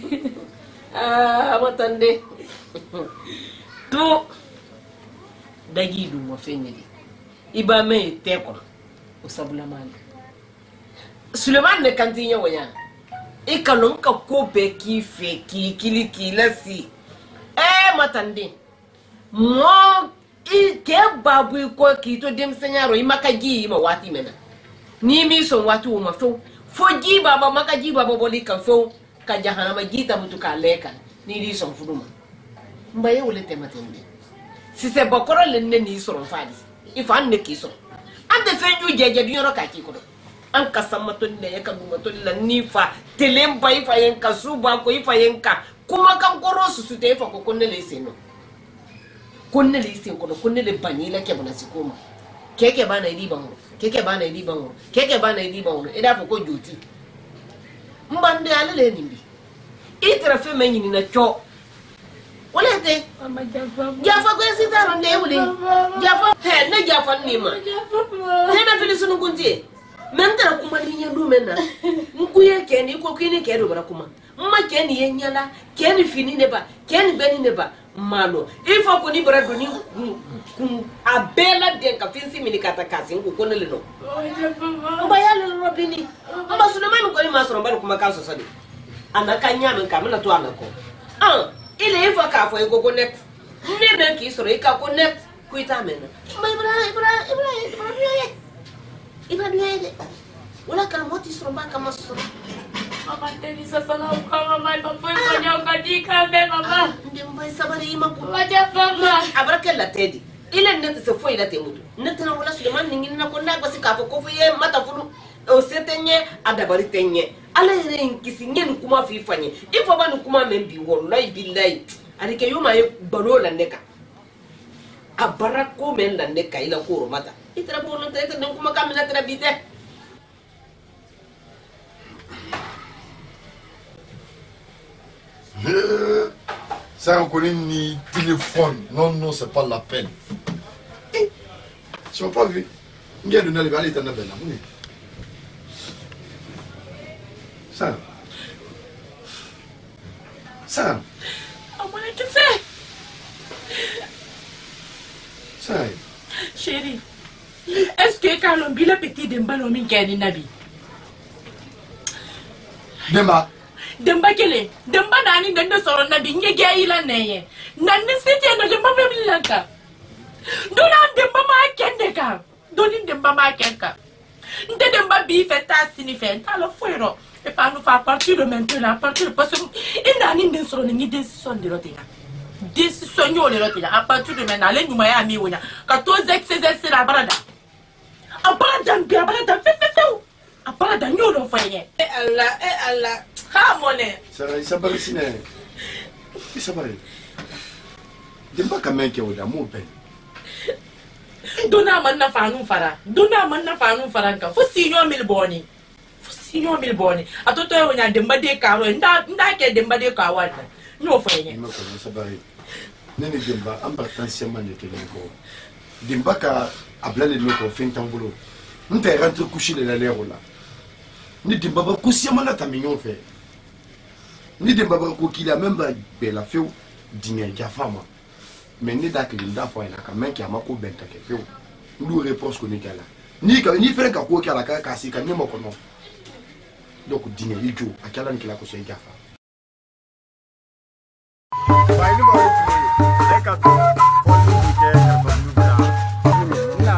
matande to dagi du mo fenyedi iba me teko usabula mali Suleiman ne kantinya wanya ikalon ka ko be ki fe ki kili kilasi matande mo ke babu ko ki to dem senyaro imaka gi ma wati mena ni mi so watu ma fo gi baba maka gi baba boli ka fo ka jahannama gita mutuka leka ni di son fuduma mbaye wole tematende si se bokoro le ne ni so fadi ifa ne ki so ande fenju jeje du yoro ka ki ko an kasama to ne yaka duma to la nifa telemba ifa yenka suba ko ifa yenka kuma kan koro su te fa ko konne le seno konne le sen ko konne le banila ke bana sikoma keke bana idi bango keke bana idi bango ida fa ko joti mbande ala le nimbi itra fe menyi na cho wala te mama jafa ko sita ronde wuli jafa he na jafa ni ma he na fili sunu kunti mentra kuma ni nyandu menna nkuye keni ko kini kedo bara kuma ma keni yenyala keni fini neba keni beni neba malo il faut qu'on y bara doni abela de ka finsi mini kata kasi ngu konele no mba yale robini mba sulemani ko ni masoro mbali kuma kaso sadi anaka nyame kamela to anako ile il faut ka fo ego connect nebe ki soro ika connect kuita mena mba ibra wala kana moti soro mbaka masoro mama teni sasa na ukama mai papo nyoka dika be mama ndimba sabari imaku mama abrake la tedi ile nete se foi la temudu nete na wala suleman ningini na konda basi ka ko fuye mata fulu o setenye adabari tenye ala ire nkisi ngeni kuma fifanye ifo banu kuma membi wallahi billahi alike yuma ye balola neka abarako men la neka ila ko mata itra bono tete den kuma kamina tra bide. Ça, on connaît ni téléphone. Non, non, c'est pas la peine. Tu m'as pas vu. Il y a de la liberté, t'en as bien. Ça. Ça. Qu'est-ce que c'est? Ça. Chérie, est-ce que quand le petit Demba l'a mis qu'elle nabi? Demba. Demba kele, Demba nani dende soro nabi nyege ila neye. Nani siti na Demba mebilanka. Dona Demba ma kende ka. Doni Demba ma kenka. Nde Demba bi feta sini fenta lo fuero. Et pas nous faire à partir de maintenant, à partir de parce que il n'a ni de soro ni décision de l'autre. Décision de l'autre. À partir de maintenant, les numaya ami onya. 14 c'est la barada. A barada bien barada fait. A barada nyolo foye. Allah. Ha monnaie. Ça va ici né. Qui ça va? Demba kamé ke oda mo ben. Dona manna fanu fara ka fo sinyo mil boni. Atoto yo nya Demba de karo nda ke Demba de kawana. No foye. Ma ko ça va. Nene Demba importance man de ko. Demba ka ablale no ko fentangulo. Nte rentre coucher de la lèvre là. Ni Demba ba kusia mana ta mignon fait. Ni Demba ba ko kila même ba bela feu dinga ja fama. Mais ni da kilinda fo ina ka men ki amako benta ke feu. Ndu réponse ko ni kala. Ni fere ka ko kala ka si ka ni mo ko non. Donc dinga ijo akala ni kila ko se gafa. Ba ni mo ri ai ka to fo ni ke ka fo ni bra.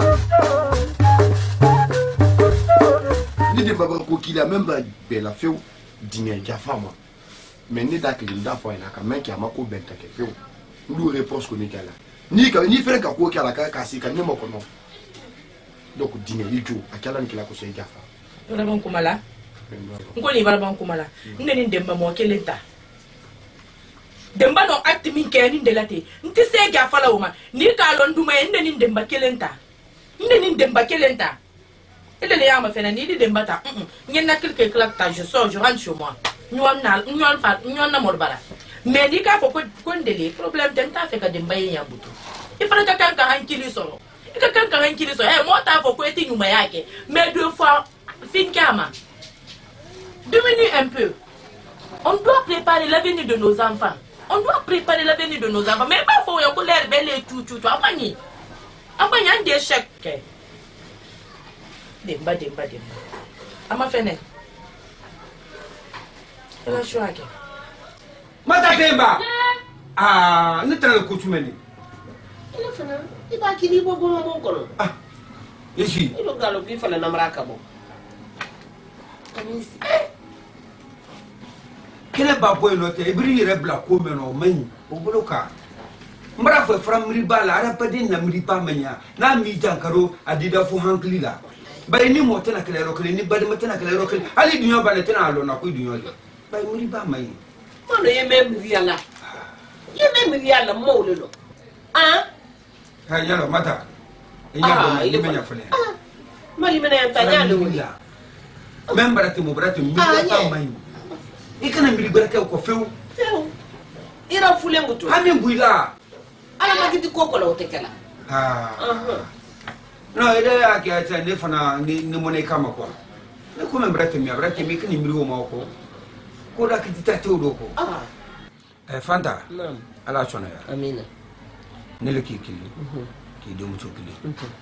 Ni Demba ba ko kila même ba bela feu dinga ja fama. Mais ni da kilinda fo ina ka men ki amako benta ke feu. Ndu réponse ko ni kala. Ni fere ka ko kala ka si ka ni mo ko non. Donc dinga ijo akala ni kila ko se gafa. Ora bon kumala. Ngoni bala ban kumala. Ndeni Demba mo kelenta. Demba no acte min ke ni ndelate. Nti se gafa la uma. Ni ka londuma ndeni Demba kelenta. Ndeni Demba kelenta. Et les gens me font ni Demba ta. Ni na quelque claque ta je sors je rentre chez moi. Nyon na morbara. Mais ni ka fo ko ndele problème tenta fait que Demba ya butu. Il fallait que quelqu'un hankili solo. Et que quelqu'un hankili solo. Eh moi ta fo ko eti nyuma yake. Mais 2 fois fin kama. Diminue un peu. On doit préparer l'avenir de nos enfants. Mais pas faut y avoir l'air belle et tout. Apani un échec. Demba. Ama fene. La choix. Mata Demba. Ah, ne tra ko tumeni. Ila fana iba kini bo mo kono. Ah. Yeshi. Ilo galo bi fala namraka bo. Kamisi. Kele ba boy no te ibri re bla ko me no man o boloka mbra fa framri bala ara padi na mri pa manya na mi jankaro adida fu hankli la bay ni mo tana kele ro kele ni badi matana kele ro kele ali dunyo bala tana alo na ko dunyo le bay mri ba may mono ye mem riala mo le lo ah ha yalo mata enya bo ni menya fele mali mena ya tanya lo membra te mo brate mi pa may kana mbili baraka ko few ira fulen gutu amin buila ala magiti koko la otekela no ida ya ke ata ne fana ni mone kama ko ne ko membrate mi abrate mi kini mbiri wo mako ko da kiti ta to do ko fanta ala chona ya amina ne le ki kili ki do mu chokili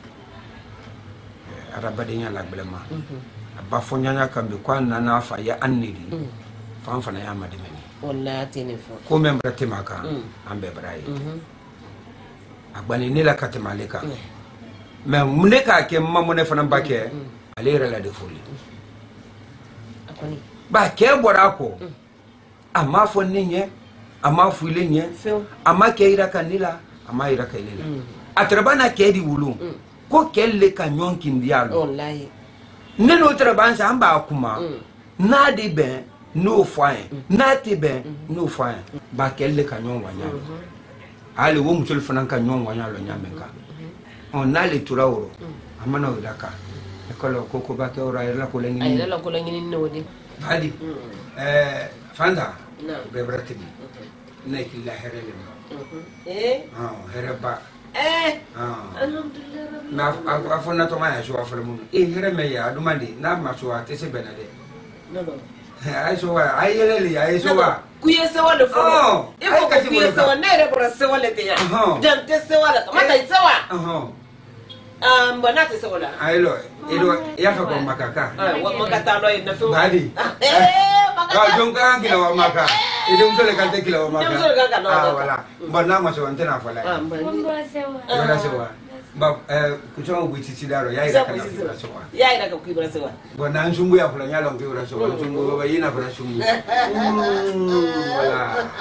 araba de nya la blema ba fo nyanya kambe kwa na fa ya annidi fan fana ya mademeni wallahi tene fo ko membrate maka ambe brai agbani ne la katemaleka mais mune ka ke mamone fana bake alera la de folie akoni ba ke bora ko ama fo ninye ama fuile nye ama ke ira kanila ama ira kailele atrabana ke di wulu ko kelle ka nyonki ndialo wallahi neno trabansa amba kuma na di ben no foin na ti ben no foin ba kelle ka nyon wanya ale wo mutul fana ka nyon wanya lo nyamenka on a le turauro amana wilaka ekolo koko ba ke ora ela ko lengi ay la ko lengi ni nodi hadi fanda be bratibi ne ki la herele hereba alhamdulillah na afona to ma ya so afole mun hereme ya dumandi na ma so atese benade no ay so wa ay yelele ay so wa kuye sewa de fo ifo ko kuye sewa ne re bora sewa le te ya dan te sewa la mata sewa mbona te sewa la ay lo edo ya fa ko makaka wa makata lo na fo hadi makata jonga ngila wa maka edo mtole kante kila wa maka wala mbona ma so antena fa la mbona sewa ba kuchoma bwititi daro yaira kana kula sewa yaira ka kuibra sewa bona nshungu ya kula nyalo ngibra sewa nshungu baba yina kula shungu wala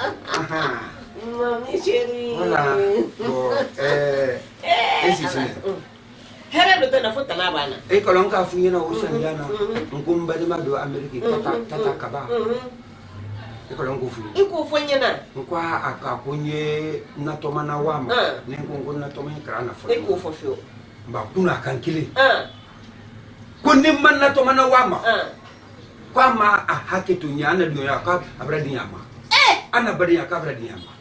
mami chérie wala bo esi sine here do tena fota na bana kolonka funyina usanjana nkumba ni mado amerika tata kaba kolongo fu iko fonyena nkwa akakunye natomana wama nengo natomana krana fo iko fofio ba kuna kankile kunni man natomana wama kwa ma hake tunyana dunya ka abradi nyama ana bari ya ka abradi nyama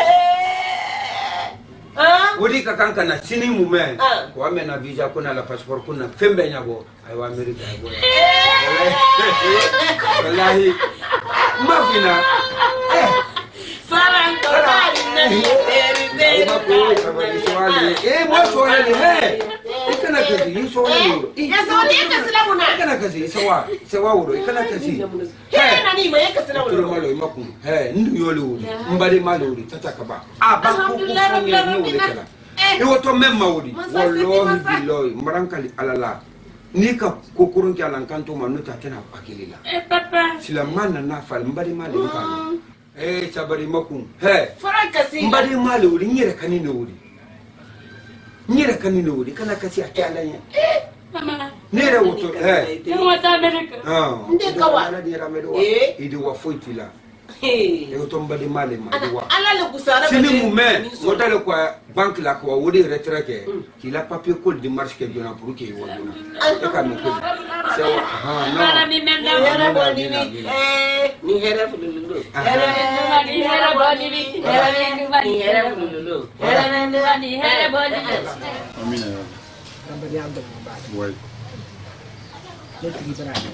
wodi ka kanka na sini mume kwa me na visa kuna la passport kuna fembe nyabo ay wa amerika go wallahi mafina saran to bari mo swali he ikana kazi swali ya swali ka silamuna ikana kazi sawa wuro ikana kazi he na ni me ka silamuna tulo malo imaku he ndu yolo mbali malo tata kaba aba ko ni kala iwo to memma wodi wallahi billahi marankali alala ni ka kokurun ki alan kanto manu ta tana pakilila papa silamana na fal mbali mali kan chabari makum he farakasi mbali mali wuri nyere kanine wuri kana kasi akalanya mama nere wuto he yo wata amerika ndekawa idi wa foitila yo to mbali mali wa ala le kusara sini mume ngotale kwa bank la kwa wodi retraite kila papier code de marche que dona pour que yo dona e ka me ko no ala mi menda hera bonini ni hera fululu ni hera bonini ni hera fululu ni hera bonini amina Rambali ando mbali ouais letti ibrahim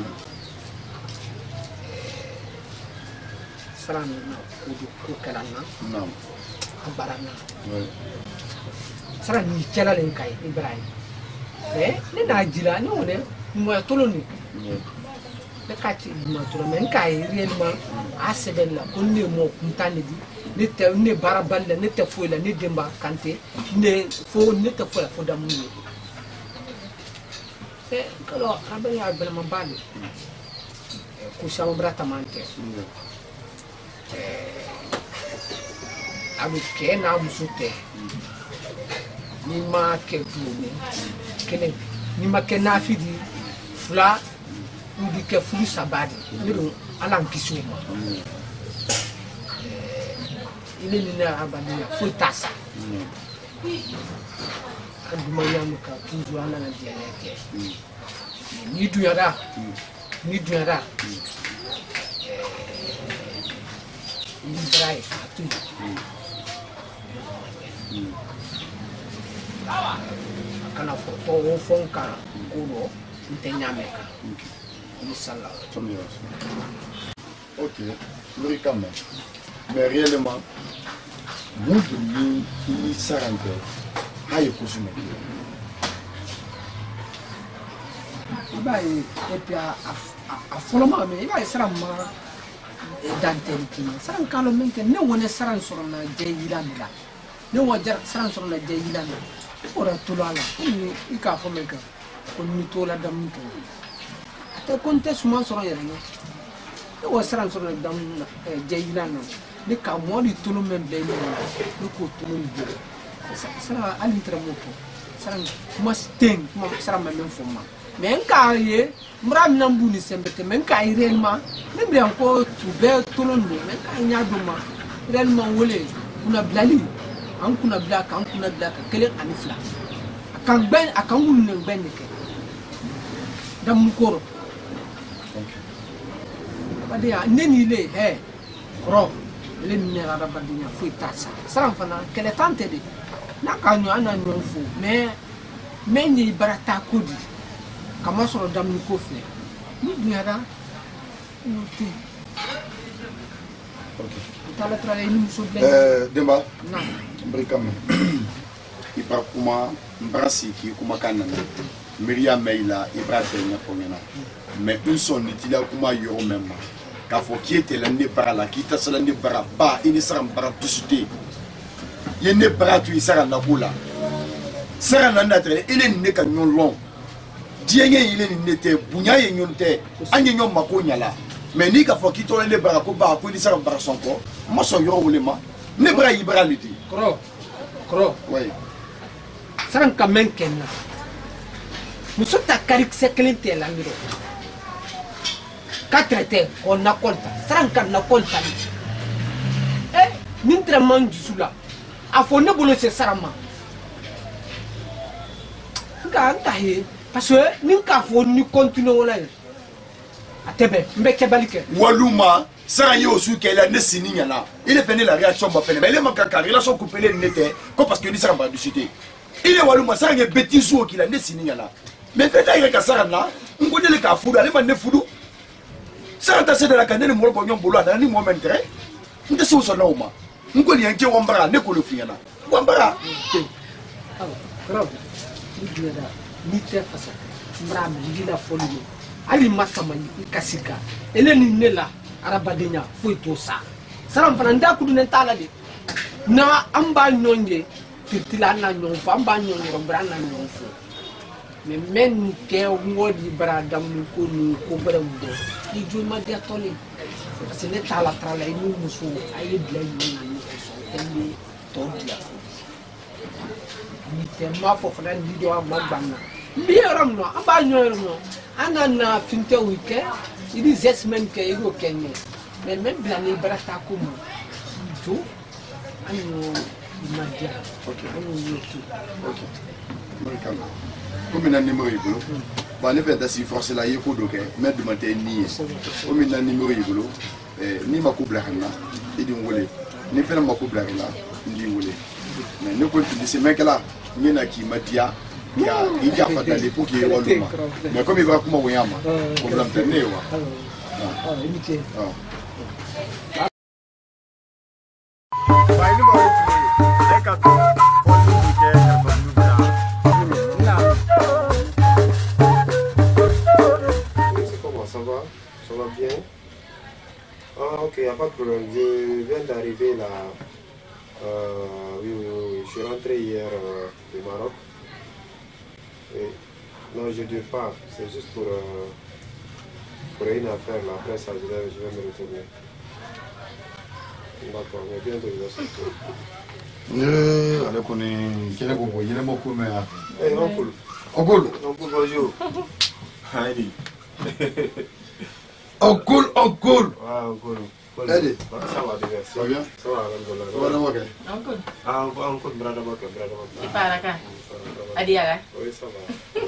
salam na ko kalana non barana ouais salam ni chala len kai ibrahim ne na jila ni one mo toloni le kati mo tolo men kai réellement assez belle la on ne mo kuntane di ne baraballe ne te foila ne demba kante ne fo ne te foila fo damu kalau abang ya bela membali kusama berata mante abu ke na musute ni ma ke dumi kene ni ma ke na fidi fula udi ke fulu sabadi ni do alam kisuma ini ni na abadi ya full tasa aduma yamuka tuju ana na dialeke ni duyara libra e tu kana fo fonka kuno ntenyameka inshallah. Ok, oui quand même. Mais réellement, nous qui s'arrêtent, à y consommer. Et puis à Foloma, mais il va être dantelle. Ça en calme, mais ne on est sans sur la Jayilanda. Ne on est sans sur la Jayilanda. Pour tout là, il a fait mec. On nous tourne la dame. À te compter souvent sur rien. Ne on est sans sur la dame Jayilanda. Les camois du tout le même bien. Le coup tout le monde. Ça sera à l'intramoto. Ça must think, ça m'a même fait mal. Mais un carrière, Mram Nambouni Sembete, même carrière réellement, même bien encore tout bel tout le monde, même carrière d'Oma, réellement, on a blali, on a black, on a black, quel est un flat. A quand ben, a quand vous ne ben, dans mon corps. Neni, eh, Rob, les minères Rabadina, fouille tassa. Ça en fanant, quelle est tante de Nakanyo, un an fou, mais ni barata kodi. Comment sur le dame du coffre? Nous verrons. Demba, Brikam, Ibra Kuma, Brassi, qui Kuma Kanana, Myriam Meila, Ibra Tenya Fonena. Mais une son est-il à Kuma Yoro même. Car faut qui était l'année par là, qui t'a l'année par là, il ne sera pas tout suite. Il n'est pas tout, il sera en Naboula. Sera en Natre, il est né qu'un long. Dienge il est n'était Bounya et Yonte, Agnon Makonya. Mais ni qu'à faut qu'il tourne les barakoba, pour les sarabars son corps, moi son yorolema, ne bras ibraliti. Cro, oui. Saran Kamen Kenna. Nous sommes à Karik Sekelente la miro. Quatre on a colta, Saran na colta. Eh, n'intre man du soula. A fond ne boule se sarama. Gantahe. Parce que nous avons continué à aller. À Tébé, Waluma, ça y est aussi qu'elle a né signala. Il est venu la réaction, mais il est manqué car il a son coupé les n'était que parce que nous sommes pas du cité. Il est Waluma, ça y est bêtise ou qu'il a né signala. Mais faites avec un sarana, on connaît le cas fou, allez m'en foudou. Ça a tassé de la cannelle, mon pognon boulot, dans les moments intérêt. On te sous son homme. On connaît un qui wambara, ne coule fiana. Wambara. Nite fasa mram ndila folio ali masama ikasika eleni nela arabadenya foito sa saram fana ndaku dinen tala de na amba nyonje titila na nyonfa amba nyonje rombrana nyonfo me men ke ngodi bradam ko ni ko bramdo di juma dia tole parce que tala trala ni musu ayi blay ni na so tembi tondia ni tema fo fana video magbana biaram no aba nyoyro no anana finte wike idi zesmen ke ego kenye mais même blani barata ko mo tout ano imadia ano yotu comme un numéro ibolo ba ne fait si forcer la yeko doke mais de matin ni comme un numéro ibolo ni makubla kana idi ngole ni fera makubla kana ndi ngole mais ne ko tu dis mec là ni na ki matia ya il a fait l'époque qui est Waluma mais comme il va comme Wayama comme l'entendre wa imité Vai ni mo fi e ka to fo ni ke ka fo ni bra comment ça va bien. Ah ok, y a pas de problème, je viens d'arriver là. Oui, je suis rentré hier du Maroc. Et, non, je ne dure pas, c'est juste pour une affaire là. Après ça, je vais me retourner. D'accord, mais bientôt je vais sortir. Allez, qu'on est. Quel est mon boy? Il est beaucoup, mais. Eh, oncle. Oncle. Oncle, bonjour. Allez. Oncle. Ah, oncle. Allez. Ça va, merci. Ça va bien? Ça va, alhamdulillah. Oncle. Ah, oncle, brother, Il parle à quoi? Adiara. Oui, ça va.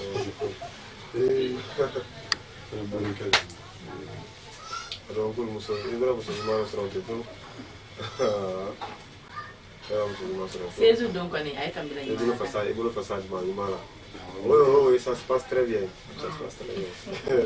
Alors, oncle, nous sommes au restaurant. C'est tout donc on est avec un Et vous le faites ça, oui, ça se passe très bien. Ça se passe très bien.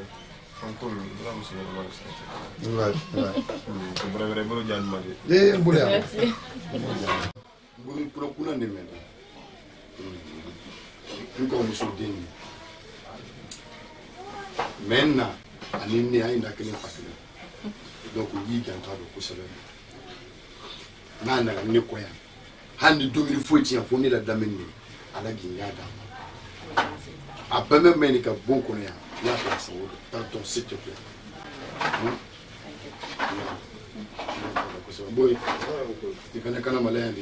Maintenant, ani ne a ina kelen fakile donc yi janta do ko sebe na na ne ko ya handi domini foti fo ni la dameni ala ginya da a peme meni ka bon ko ya la so pardon s'il te plaît boy tu connais kana malandi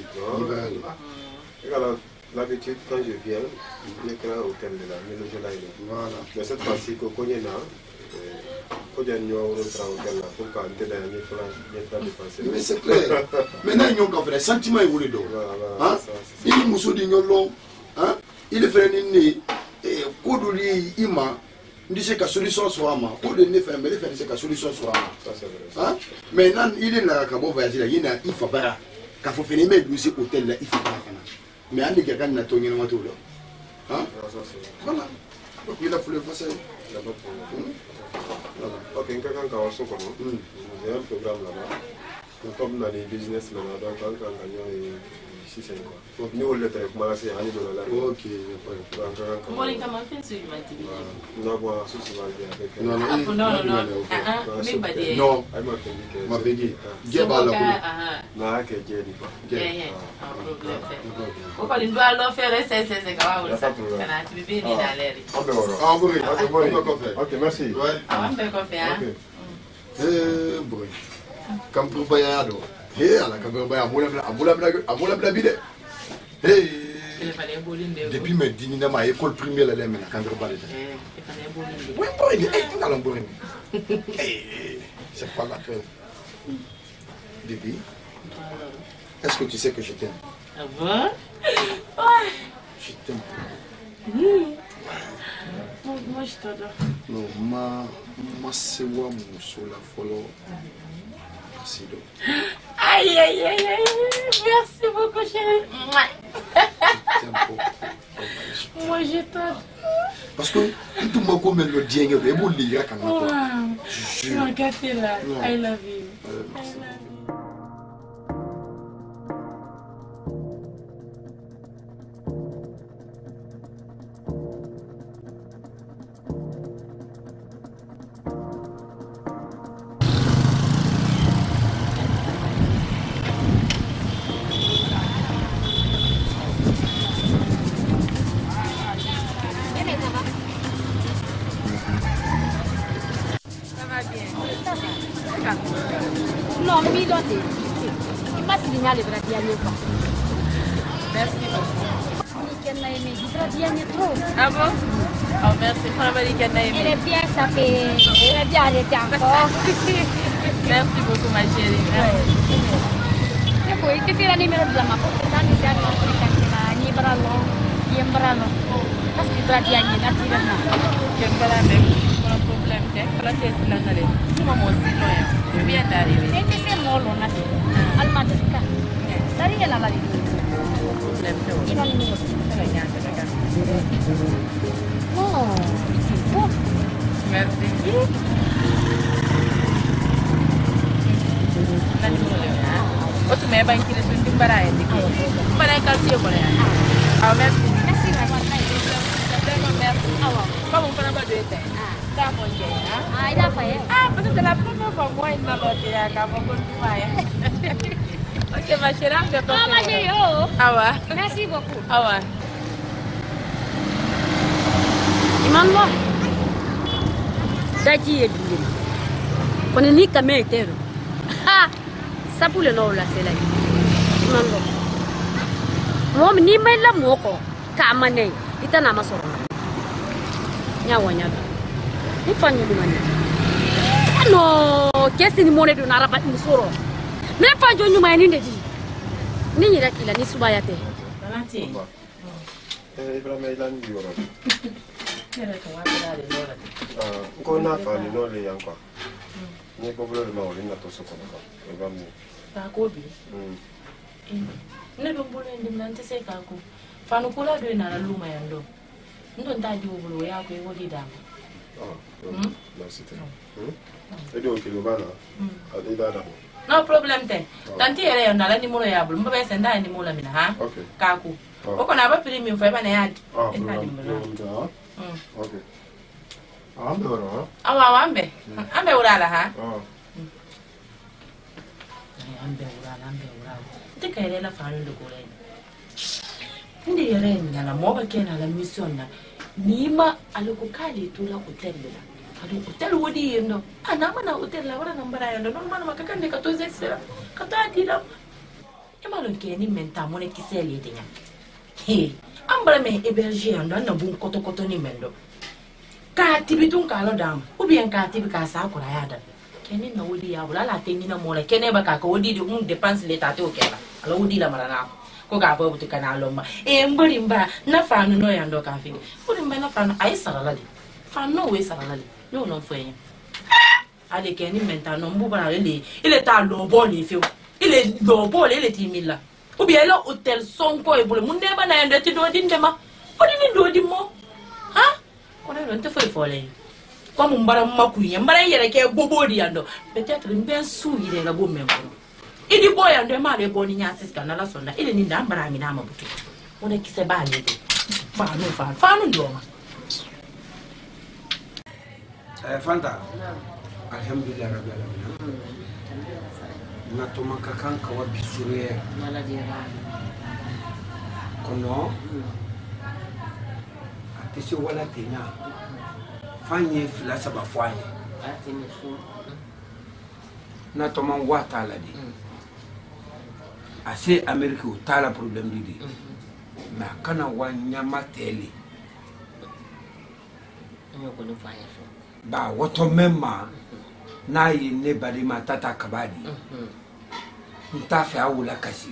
l'habitude quand je viens, je vais au hôtel de la Mélodie. Voilà. Mais cette fois-ci, quand on est là, quand on est au hôtel là, pour qu'on ait des dépenser. Mais c'est clair. Maintenant, il y a un sentiment qui est là. Il est moussou d'ignolo. Il est fait une kodoli ima. Il dit que solution soit ma. Kodoli ne fait mais il fait que solution soit ma. Maintenant, il est là quand on voyage là, il faut pas. Quand faut finir mais lui c'est hôtel là, il faut pas faire. Mais on est quelqu'un qui n'a pas de tout là. Voilà. Donc il a fallu faire ça. Ok, quelqu'un qui a reçu comment j'ai un programme là-bas. Comme dans les business là, donc quand on gagne ici c'est quoi. Nous on le fait comment c'est aller dans la. Ok. Comment les comment fait sur l'humanité? Non, bon, ça c'est mal avec. Non. Mais pas des. Non. M'a fait dire. Geba la. Non, que j'ai dit pas. On parle doit alors faire c'est quand même ça. Kana tu bébé ni dans l'air. Ok, merci. Ouais. On peut quoi faire? Boy. Comme pour Bayado. Ala comme Bayado, amula blabide. Depuis mes dîners à l'école primaire, là, mais quand je parle de oui, c'est pas la peine. Bibi, est-ce que tu sais que je t'aime? Ah bon? Je t'aime. Moi, je t'adore. Non, ma c'est moi, mon soul, la follow. Merci donc. Aïe, merci beaucoup, chérie. Moi, je t'adore. Parce que tout le monde comme le dieng, il est bon lire quand même. Je suis gâtée là. I love you. Non, mi lo te. Il m'a signalé per dire quoi. Merci beaucoup. Il y a une bradiane trop. Ah bon? Oh merci, elle est bien sapée, elle est bien arrêtée encore. Merci beaucoup ma chérie. E poi che fila ne mero della mappa, sanno se hanno ni bralo, iem bralo. Pas di bradiane na tirana. Che parame, non problème che, la testa la nale. Siamo molto noi. Bien d'arriver. E che se molo na. Al madrica. Dari la la. Problème che. Ino ni mo. La niente ragazzi. Oh, tipo. Merci. O tu me vai in su imparare di che. Imparare calcio con lei. Ah, merci. Merci ma. Merci. Come un po' di te. Da mo che. Ah, da fai. Ah, ma te la prima con voi in la lotte a capo con tu fai. Ok, ma c'era anche tu. Ah, ma io. Awa. Merci beaucoup. Awa. Imanwa. Daji e dule. Kone ni kame etero. Ha! Sapule no la sela. Imanwa. Mo ni mai la moko. Kama nei. Ita na masoro. Nyawa nyaga. Ni fanyo ni mani. No, kesi ni mone do naraba ni soro. Me fanyo nyuma ni ndeji. Ni nyira kila ni subaya te. Salati. Ibrahima ilan bioro. Ko na fa ni no le yanko. Ni ko blo ma ori na to so ko ko. Ibrahima. Kakobi. Ne do bolo ndi mlante se kako. Fanu kula do na luma yando. Ndo ndadi ubulu yako yodi dama. Merci. Et donc il va là. No problem te. Tanti yere yanda la ni mulo ya bulu. Mbabe senda ni mulo mina ha. Kaku. Oko na ba premium fa ba na yadi. Okay. Ambe ora. Awa ambe. Ambe urala ha. Ambe urala. Tika yere la fa ndo ko le. Ndi yere ni na mo ba kena la mission na. Nima aloko kali tula hotel la. Ado hotel wodi yendo. Ana mana hotel la wala nambara yendo. Non mana makakande ka to zexera. Ka to adila. Emalo keni menta mone kiseli tenya. He, ambra me héberger ando na bun koto ni mendo. Ka tibitun ka lo dam. Ou bien ka tibi ka sa ko yada. Keni na wodi ya wala la teni na mole. Kene ba ka wodi di dépense l'état to kela. Ala wodi la marana. Ko ga ba butu kana lo ma. Mbarimba na fanu no yando ka fi. Mbarimba na fanu ay sarala di. Fanu we sarala di. Yo no fo yen. Ale keni menta no mbu bara le. Il est à lobo le fi. Il est lobo le timila. Ou bien là hôtel sonko e bule munde ba na yande ti do dindema odi do di mo ha ko na ronte fo le ko mun bara makunya mbara yere ke bobodi yando peut-être mben su ire la bo membo idi boy yando ma le boni nya siska na la sonna ile ni ndambara mi na mabutu ona kise ba le fa no ndo ma Fanta alhamdulillah rabbil alamin na toma kakanka wa bisure kono atisi wala tenya fanye filasa ba fanye na toma wata la di ase amerika o tala problem di na kana wa nyama tele ba woto memma na yi ne bari ma tata kabadi nta fe awula kasi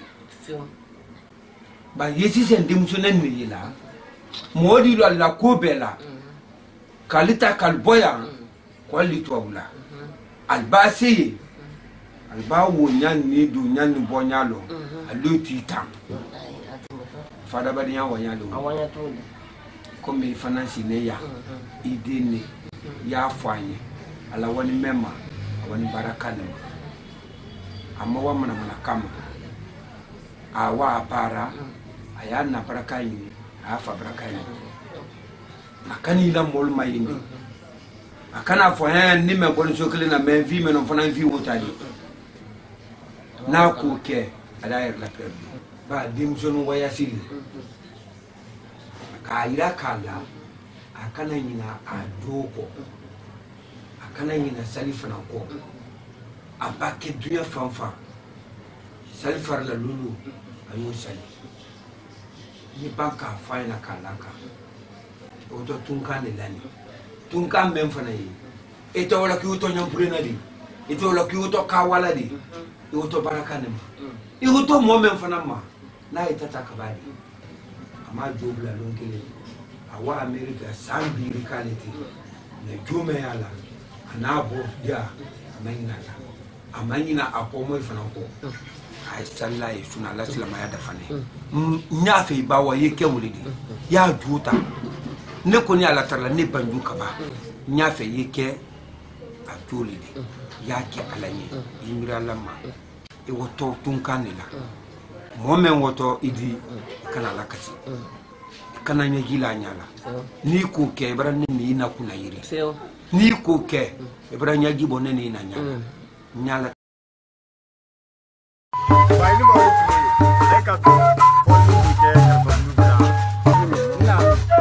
ba yesi sen dimso nan ni la modi lo la ko bela kalita kalboya kwali to awula albasi alba wo nyan ni du nyan ni bonyalo aluti tam fada badi yan wanyalo awanya to ko me finance ne ya idene ya fanye ala wani mema wani barakani amma wa mana kama awa para ayana barakani afa barakani akani la mol mayindi akana fo hen ni me bon sokle na me vi me no fona vi wotali na ku ke ala er la perdu ba dim sonu waya sili ka ira kala akana nyina adoko akana nyina salifana ko abake duya fanfa salifar la lulu ayo sali ni banka faina kalaka oto tunka ne lani tunka memfana yi eto wala ki uto nyampurena di eto wala ki uto kawala di uto barakane ma uto mo memfana ma na itata kabadi ama jobla lonkele awa america sambi kaliti ne jume yala anabo dia amanyina akomo ifana ko ay sallaye suna la silama ya dafane nya fe bawa yeke wulidi ya juta ne ko ni ala tarla ne banju kaba nya fe yeke a julidi ya ke alanye imira lama e woto tunkanela momen woto idi kana lakati kana nya gila nyala ni ko ke bran ni na kuna yiri ni ko ke bran nya gibo ne ni na nyala nyala Baini mo ri eka to fonu ni ke ka fonu da na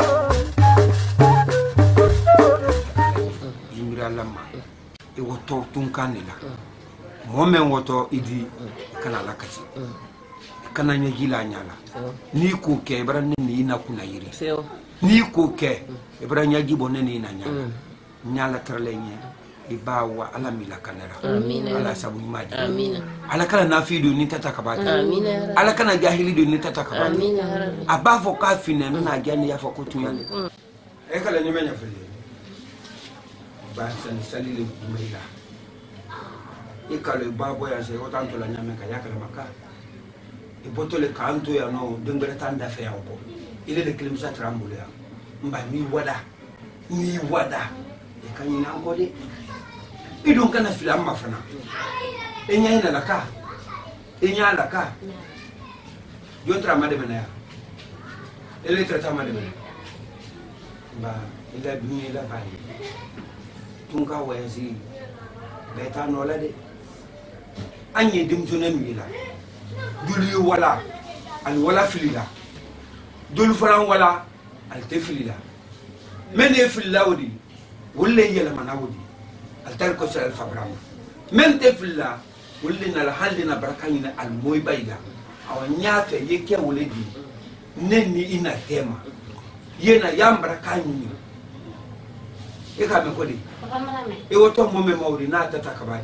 imira lama e woto tunkanela momen woto idi kana lakati kana nya gila nyala ni ko ke bran ni na kuna yiri ni ko ke bran nya gibo ne ni na nyala nyala terlenye ibawa ala mila kanera ala sabu imadi ala kana nafidu ni tata kabata ala kana jahili do ni tata kabata abafo ka fina na gani ya fakutu yale e kala nyemenya fele ba san salile kumaila i kalo babo ya se otan to la nyame ka yakala maka e botole kanto ya no dengere tanda fe ya ko ile le kilimsa trambule ya mba mi wada e kanina ko de i don kana fila mafana e nya ina laka e nya laka yo tra mademena ya ele trata mademena ba ila bi ila ba tunga wayasi beta no la de anye dim jona mila duli wala al wala filila dul faran wala al tefilila men e filila wodi wolle yela manawodi al tarko sal al fabram men tefilila wolle na la halina barakani al moy bayda aw nyaate yeke woledi nenni ina tema yena yambra kanyi e ka me kodi e woto momme mawdi na tata kabadi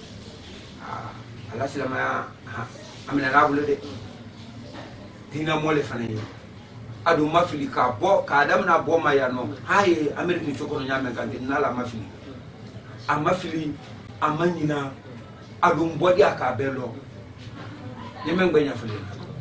ala silama amina rabule de dina mole fanayi adu mafili ka bo ka adam na bo ma ya no haye america choko no nyame kan dina la mafili amafili amanyina adu mbodi aka belo yeme ngwenya fuli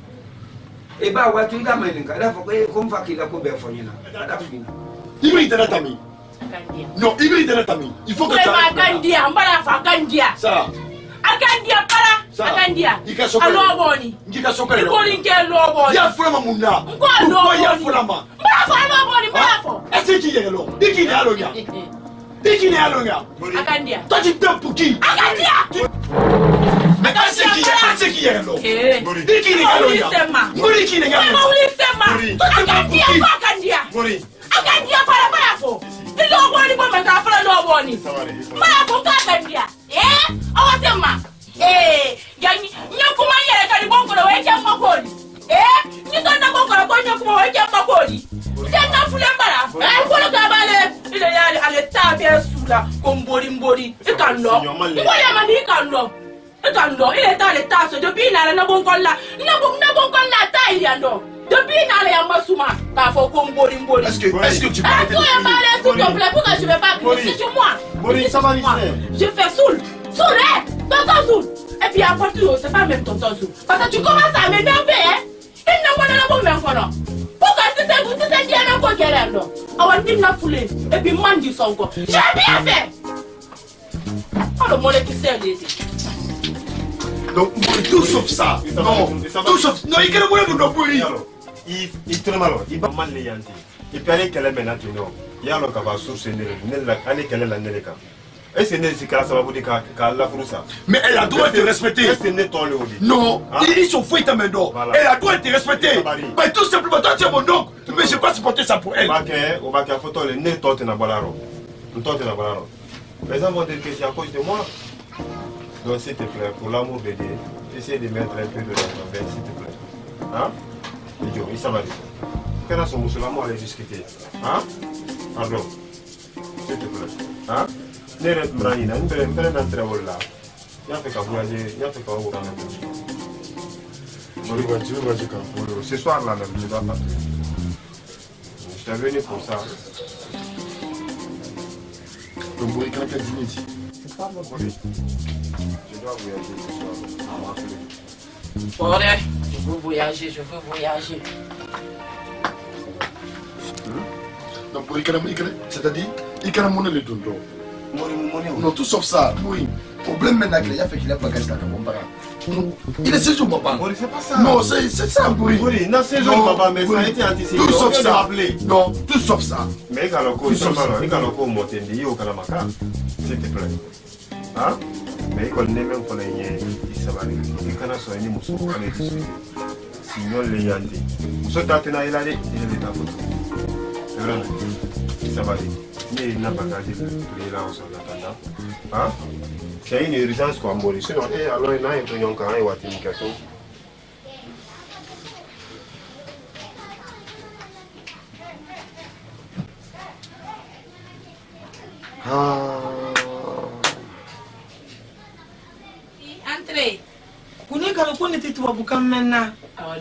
e ba watu ida maninka da fo ko mfakila ko be fo nyina da fina Ibi internet ami. Non, Ibi internet ami. Il faut que tu arrêtes. Akandia, mbala fa akandia. Ça. Akandia para. Akandia. Alo boni. Ngika sokale. Ko linke lo boni. Ya fulama munna. Ko ya fulama. Mbala fa lo boni, mbala fo. Est-ce qu'il y a lo? Diki ne alo nya. Diki ne alo nya. Akandia. Toi tu te pour qui? Akandia. Mais est-ce qu'il y a lo? Diki ne alo nya. Muri ki ne nya. Muri sema. Akandia fa akandia. Muri. Akandia para fo. Ilo boni bo meka fa lo boni. Mbala fo ka akandia. Awatema. Yani nyakuma yere kali bongo lo weke makoli. Ni dona bongo lo konyo kuma weke makoli. Tena fule mbala. Ngolo kabale. Ile yale ale tabe sula mbori. Ikando. Ngoya mani ikando. Ikando ile tale taso depuis na bongo la. Na bongo la ta ile ando. Depuis na ya masuma ka fo mbori. Est-ce que tu peux arrêter de crier? S'il te plaît, pourquoi je vais pas crier sur moi? Mori, ça va Je fais soul. Soul, tonton Soul. Et puis à partir de c'est pas même tonton Soul. Parce que tu commences à m'énerver, hein. Il n'a pas de bon même quoi. Pourquoi tu sais bien encore qu'elle est là? On dit n'a foulé. Et puis mandi son corps. J'ai bien fait. Oh le monde qui sait l'aider. Donc tout sauf ça. Non, tout sauf. Non, il y a le moyen de nous pourrir. Il te mal, il va mal les yanti. Il peut aller qu'elle est maintenant, il y a le cabas sous ce nez, allez qu'elle est la néleka. Et c'est né si ça va vous dire qu'elle a fait ça. Mais elle a droit de te respecter. Non, ils sont fouillés ta main d'or. Elle a droit de te respecter. Mais tout simplement, toi tu es mon oncle. Mais je ne vais pas supporter ça pour elle. On va faire photo, le nez torte na balaro. Nous torte na balaro. Les gens vont dire que c'est à cause de moi. Donc s'il te plaît, pour l'amour de Dieu, essaye de mettre un peu de l'argent, s'il te plaît. Hein? Idiot, il s'en va dire. Quand on a son musulman, on va discuter. Hein? Pardon. S'il te plaît. Hein? Nere mranina, mbere nantre wala. Ya fait qu'à voyager, ya fait qu'à vous rendre. Tu veux voyager quand? Ce soir là, je dois partir. Je t'ai venu pour ça. Donc vous voulez quelqu'un dîner ici? C'est pas mon problème. Je dois voyager ce soir. Bon, je veux voyager. Donc pour c'est-à-dire, il can monnaie le dondo. Non, tout sauf ça. Oui. Problème maintenant qu'il a fait qu'il a pas gagné la campagne. Il est séjour papa. C'est pas ça. Non, c'est ça, oui. Oui, non, c'est séjour papa, mais ça a été anticipé. Tout sauf ça. Non, tout sauf ça. Mais il y a un monter de au Kalamaka, s'il te plaît. Hein? Mais il connaît même qu'on est il s'en va. Il connaît son ennemi, il s'en va discuter. Sinon, les yantis. Ce tatina, il a dit, il est à photo. C'est vrai. Il s'en va dire. Mais il n'a pas gardé les lances en attendant. Hein? C'est une urgence quoi, Maurice. Sinon, alors il y a un peu de temps et watimication. Entrez. Kuni kalo kuni titu wabuka maintenant.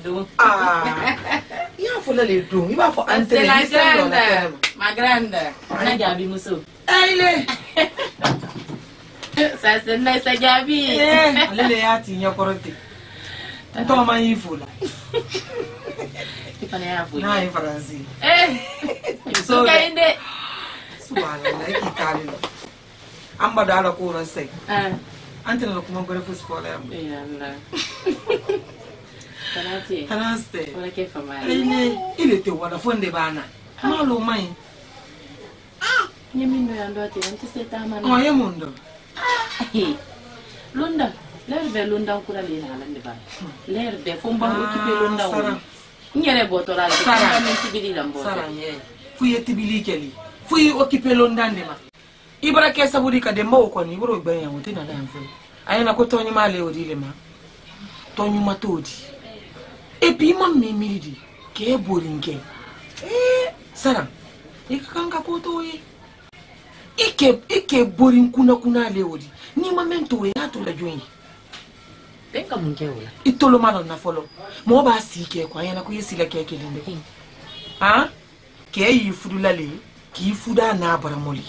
Il y a faut les deux. Il va faut entrer. C'est la grande. Ma grande. On a gabi muso. Elle est. Ça c'est nice Gabi. Allez ya ti nya korote. Nto ma yifula. Ifana ya fu. Na ifaransi. So kainde. Subhanallah ikali. Amba dala ko ran sai. Antina lo kuma gore fus fola yamba. Allah. Kanati. Kanaste. Wala ke fama. Ile te wala fonde bana. Malo mai. Nyemindo ya ndo ati anti seta mana. Oh yemundo. Lunda. Lerbe lunda kura le na lande ba. Lerbe fomba okipe lunda wo. Nyere botola le. Sara mentibili lambo. Sara nye. Fuye tibili keli. Fuye okipe lunda ndema. Ibara ke sabudi ka demba ko ni bro gbe yan wote na la yanfu. Ayena ko tonyi ma le odile ma. Tonyi ma todi. E puis mon memidi ke borinke. Sara. Ikanga ko to yi. Ike borin kuna le odi. Ni mamento we ya to la joyi. Benga munke wala. Itolo malo na folo. Mo ba si ke kwa yana ko yesi la ke linde. Ke yi fudula le, ki fuda na baramoli.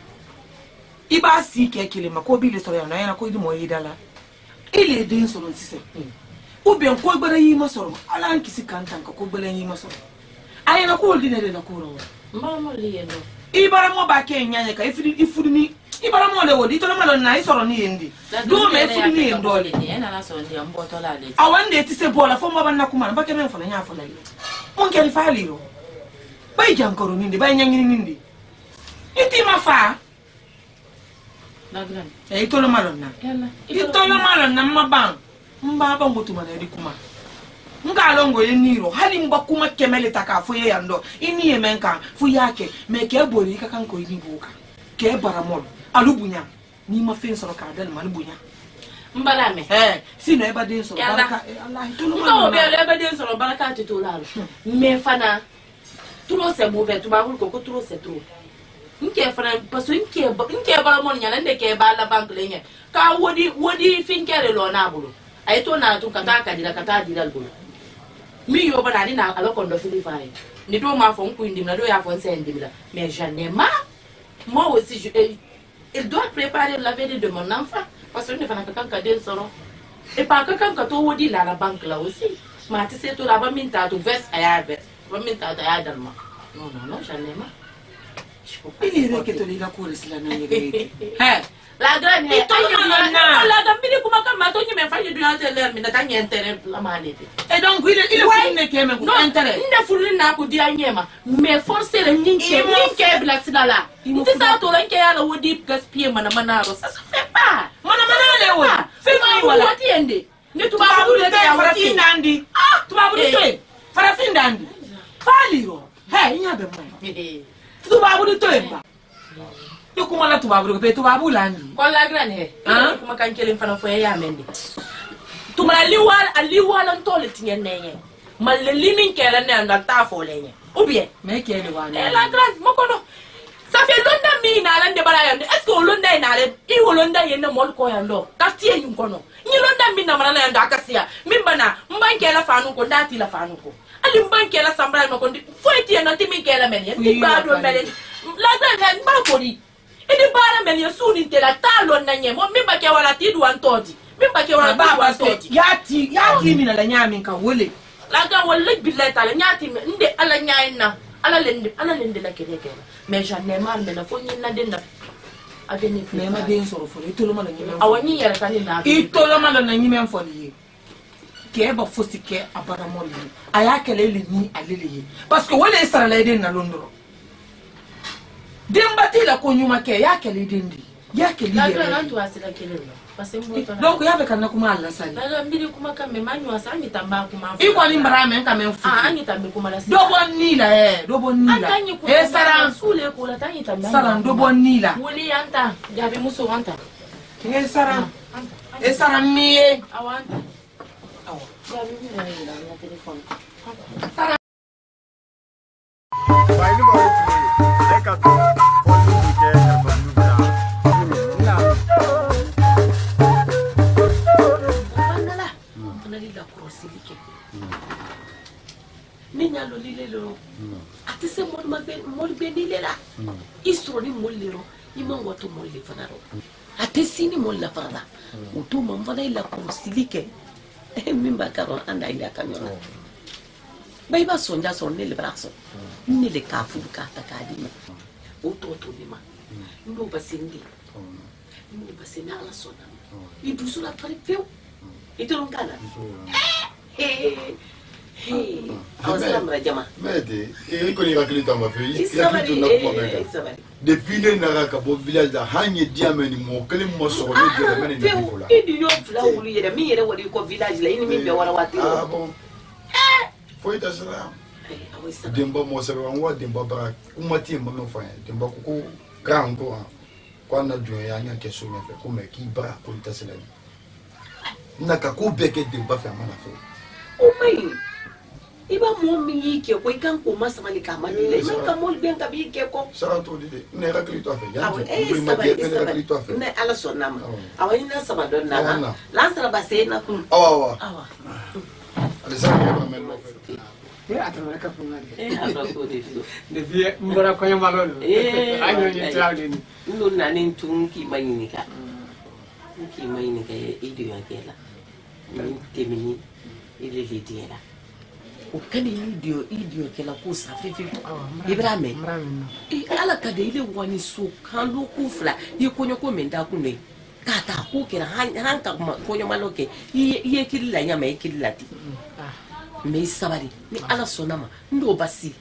Iba si ke le mako bi le so yana yana ko di mo yidala. Ile den so no sise. Ou bien ko gbara yi masoro. Ala an kisi kantan ko gbara yi masoro. Ayana ko ordinary na ko ro. Mama li yeno. Ibara mo ba ke nyanya ka ifudini ibara mo le wodi to lo malo na isoro ni yendi do me ifudini yendo le ni na so ndi amboto la le awande ti se bola fo mo ba na kuma ba ke men fo na nya fo la le mon ke fa liro bay jankoro nindi bay nyangini nindi iti ma fa na gran to lo malo na to lo malo na mba ba ngotu ma na di kuma nga longo yeniro hali mba kuma kemele taka fo ye yando ini yemenka fu yake me ke bori ka kan ko ini buka ke baramol alubunya ni ma fen soro ka dal man bunya mbala me sino e ba den soro baraka Allah to lo ma be e ba den soro baraka ti to lalo me fana trop c'est mauvais tu ba ko trop c'est trop nke fana parce que nke baramol nyala ndeke ba la bank lenye ka wodi finkere lo na bulu ay to na to kata dira bulu mi yo bana ni na ala kondo fili faye ni do ma fon ku ndim na do ya fon sen ndim la mais j'en ai marre moi aussi il doit préparer la veille de mon enfant parce que ne fana ka kan del soro et pas que kan ka to wodi la banque là aussi ma ti se to la ba minta to vest aya vest ba minta ta ya dalma non j'en ai marre il est que to la cour isla na yere la grande et to la gambini kuma kan ma to ni me fa ni do ya teler mi na ta nyentene la malete et donc il faut ne keme ko intérêt nda fulni na ko dia nyema mais forcer le ninke bla sinala iti sa to lan ke yala wodi gaspiller mana ro ça se fait pas mana le wodi fait ni wala wati ende ni tuba bu le ya wati nandi tuba bu to fara fin dandi faliro nya be mo tuba bu to ba yo kuma la tuba bu pe tuba bu landi ko la grande kuma kan kelen fana fo ya mende tumala liwala ntole tinyenye malle limin kela ne anda ta fo lenye ou bien mais kele wana la grande mokono ça fait londa mi na lande bala yande est ce que londa na le I londa yene mol ko yando quartier yin kono ni londa mi na mala yanda akasia mimbana mbankela fanu ko ndati la fanu ko ali mbankela sambra no ko fo eti na timi kela men ti ba do melen la grande ba ko di edi bara men yesuni tela talo na nyemo mimba ke wala ti du antodi mimba ke wala baba todi yati mi na la nyami kan wole la ga wala billahi taala nyati nde ala nyaina ala lende la kede mais j'en ai marre de la fo nyina de na aveni mais ma den soro fo itolo ma la nyima awani yara kan na itolo ma la nyima fo liye ke ba fo sike abara mo li aya kele le ni alele parce que wala sara la den na londoro dembati la ko nyuma ke ya kele dendi ya kele la grande to asila kele donc ya be kana kuma alla sali la mbili kuma kame manyu asangi tamba kuma iko ni mbrame kame mfu anyi tambe kuma la dobo nila sara sule ko la tanyi tamba sara dobo nila wuli anta jabi muso anta sara miye awanta jabi mi na ila na telefone Vai no moro fui. É cato. Follow me que é follow me. Bangala. Tunalila kurosilike. Ninya lo lilelo. Ati se mol benile la. Isro ni molero. Ni mango to molle fanaro. ate sini mo la farala o to mo fana ila ko silike min ba karo anda ila kanyona bai ba sonja son ne le braso ne le kafu ka ta kadima o to ni ma ndo basindi ndo basina ala sona itu sulla fare feu itu non kana awasala mrajama mede e ko ni rakli tamba fe ya kitu na ko be depuis le nara ka bo village da hanye diameni mo kele mo so le de meni ni bola idi yo fla wulu yere mi yere wadi ko village la ini mi be wala wati ah bon foi ta sala demba mo se wa demba ba kumati mba me fa demba ko grand ko na jo ya nya ke so me fe ko me ki ba ko ta sala na ka ko be ke demba fa mana fe o mai iba mo mi yike ko ikan ko masama ni kama dile so ka mo bien ka bi ke ko sara to dile ne rakli to fa ya ne ala so nama awani na sama don na la sara ba se na kun awa ale sa ba melo fe atama ka fuma ala to de de vie mbora ko yamalo ayo ni tawde ni ndo na nin tun ki mayini ka idio yakela ni temini ile lidela ukani idio kela ko safifi ibrahim ala kade ile wani so kan lo ku fla yikonyo ko menda ku ne kata ku kera han ka konyo maloke ye killa nya me killa ti me sabari ni ala sonama ndo basi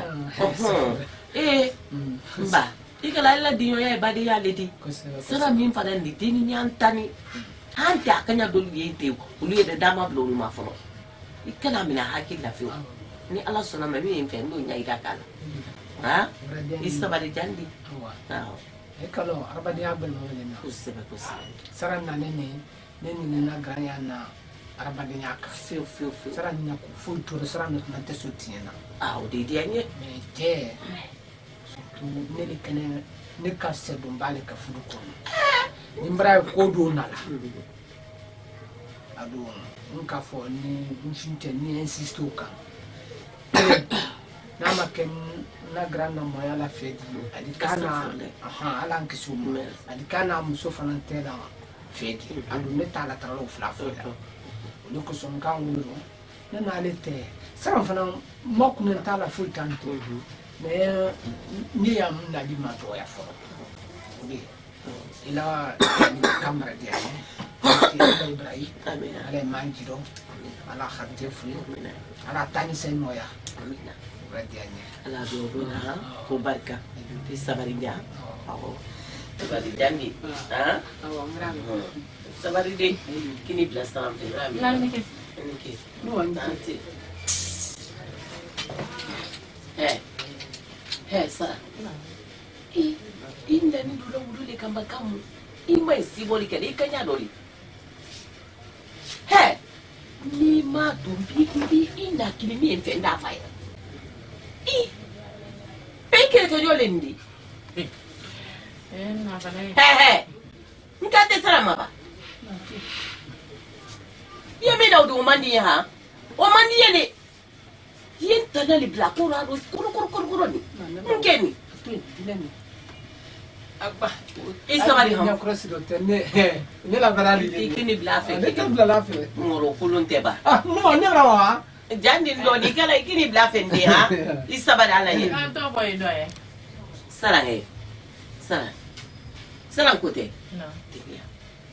mba ikala ila dinyo ya badi ya ledi sara min fada ndi dini nyantani ante akanya dolu yete ulu ye dama blo ma fono ikana mina hakilla fi ni ala sonama mi mfe ndo nya ida kala ha isabari jandi ekalo arbadi abel mo le na kusebe sara na nene na granya na arbadi nyaka fiu sara nya ku futu sara na te sotiena o de dia nye me te tu nele kene ne ka se bombale ka fudu ko nimbra ko do nala adu nka fo ni nchinte ni insisto ka na maken na grana moya la fedi adikana ala nkisumu adikana musofa ntela fedi adu metala talo flafola loko songa ngulu na lete sara fana mokuna tala full tanto mais ni am na di ma to ya fo ila kamera dia Ibrahim ala manjiro ala khadje fri ala tani sen moya radianya ala do ko barka sabari dia sabari jami sabari de kini place tam ke no anti sara inda ni dula udule kamba kamu ima isiboli kale ikanya doli ni ma dumbi ina kilimi enfenda faya peke to yolendi na bana nkate sara maba yemi da udu mandi ha o mandi yene yen tanali blakura ro kuru ni ngeni Abba, isabari ha cross do tenne ne la barali ikini blafe ne ka blafe ngoro kulunte ba no ne rawa jandi ndo di kala ikini blafe ndi ha isabari ala ye to boy do e sara kote no tibia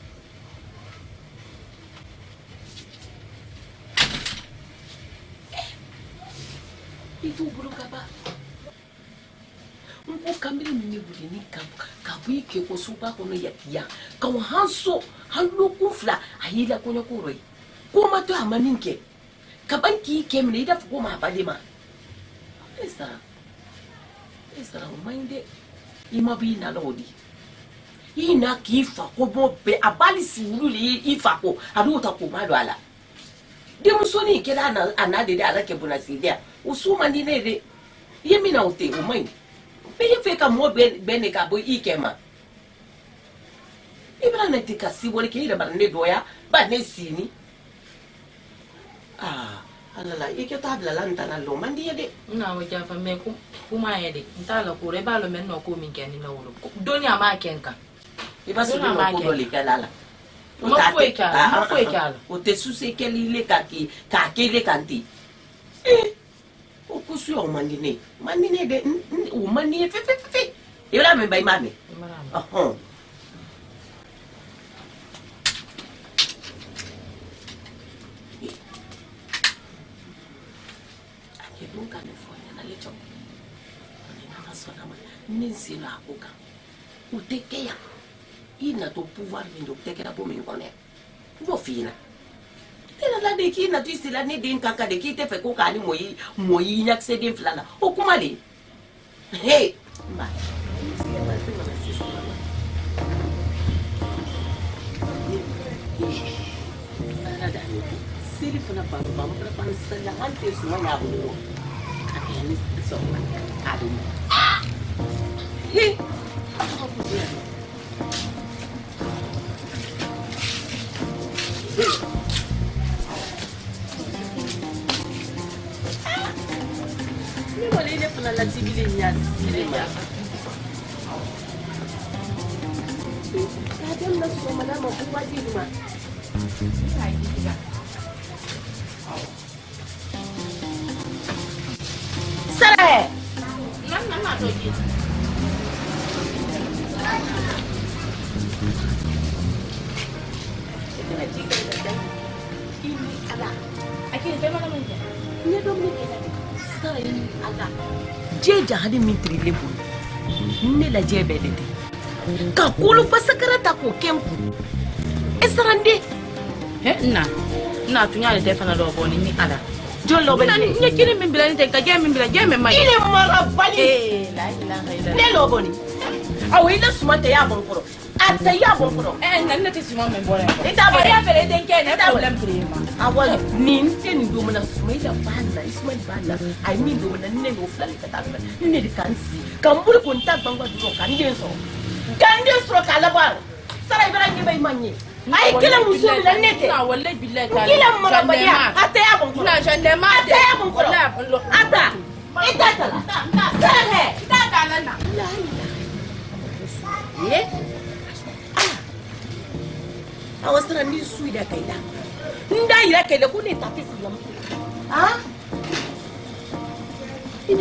itu bulu kaba mpo kamere mini buli ni kabu ke ko supa ko no ya ka hanso hallo ku fla ayila ko nyako roi ko ma to amaninke ka banki ke mini da ko ma bade ma esara minde ima bi na lodi ina ki fa ko bo be abali si wuli ifa ko adu ta ko ma do ala de musoni ke da na anade da ala ke bunasi dia usuma ni ne de yemina uti o mai Peye fe ka mo bene ka bo ikema. Ibra na tika si wole ke ira ba ne doya ba ne sini. Alala ike tabla lanta na lo mandi yede. Na wo ja fa me kuma yede. Ntala ko re ba lo men no ko min ken na wolo. Doni ama kenka. I b'a sɔrɔ ne ko dɔ le kɛ la la. Ma foyi k'a la, ma foyi k'a la. O tɛ suse kɛli le k'a kɛle kan ten. O ko suya o man di ne ye. Man di ne dɛ, o man di ye fe. I b'a mɛn ba i m'a mɛn. Ɔhɔn. A kɛ don ka ne fɔ ɲɛna le cɔ. Ne nana sɔnna ma, ne sen la a ko kan. O tɛ kɛ yan. I na to pouvoir min do tɛ kɛra bɔ min kɔnɔ yan. N b'o f'i ɲɛna. Tɛnɛ la de k'i na to i sera ne den kan kan de k'i tɛ fɛ ko k'ale mɔ i ɲakisɛ den fila la. O kuma de. Hey. Mba. Seli fana baro ban fana ban sala an tɛ suma y'a bolo. A kɛ ni sɔgɔma k'a bɛ mɔ. He. Ne wale ne fana latigilen ya sigilen ya. K'a daminɛ sɔgɔmada ma ko waati ma. Sara. Na to ji. Ini ala. Akhirnya bagaimana menja? Ini dong ni kena. Sara ini ala. Je jahadi mintri lebu. Ne la je bedete. Ka kulu pasakara ta ko kempu. Esarande. Na tunya le defana do boni ni ala. Jolo bani. Ni kini min bilani te ka je min mai. Ile mara bani. La ilaha illa. Ne lo boni. Awi la sumate ya bon koro. Ata ya bon koro. Nan na te suma men bora. Ita ba ya fere den ke ne problem prima. Awal ni nten do mana sumaila banda, Ismail banda. Ai min do mana ne no flali ka ta. Ne de kansi. Kambul ko nta bangwa do kan den so. Gande so kala bar. Sara ibara ni bai manye. Ai kila muso bila nete. Na wallahi billahi ta. Kila mara baya. Ata ya bon koro. Na jande ma de. Ata ya bon koro. Ata. Ita tala. Sara he. Ita tala na. Ye? Awa sara ni sui da kaida. Nda ira kele ko ne tafi silam. Ah? Inyo.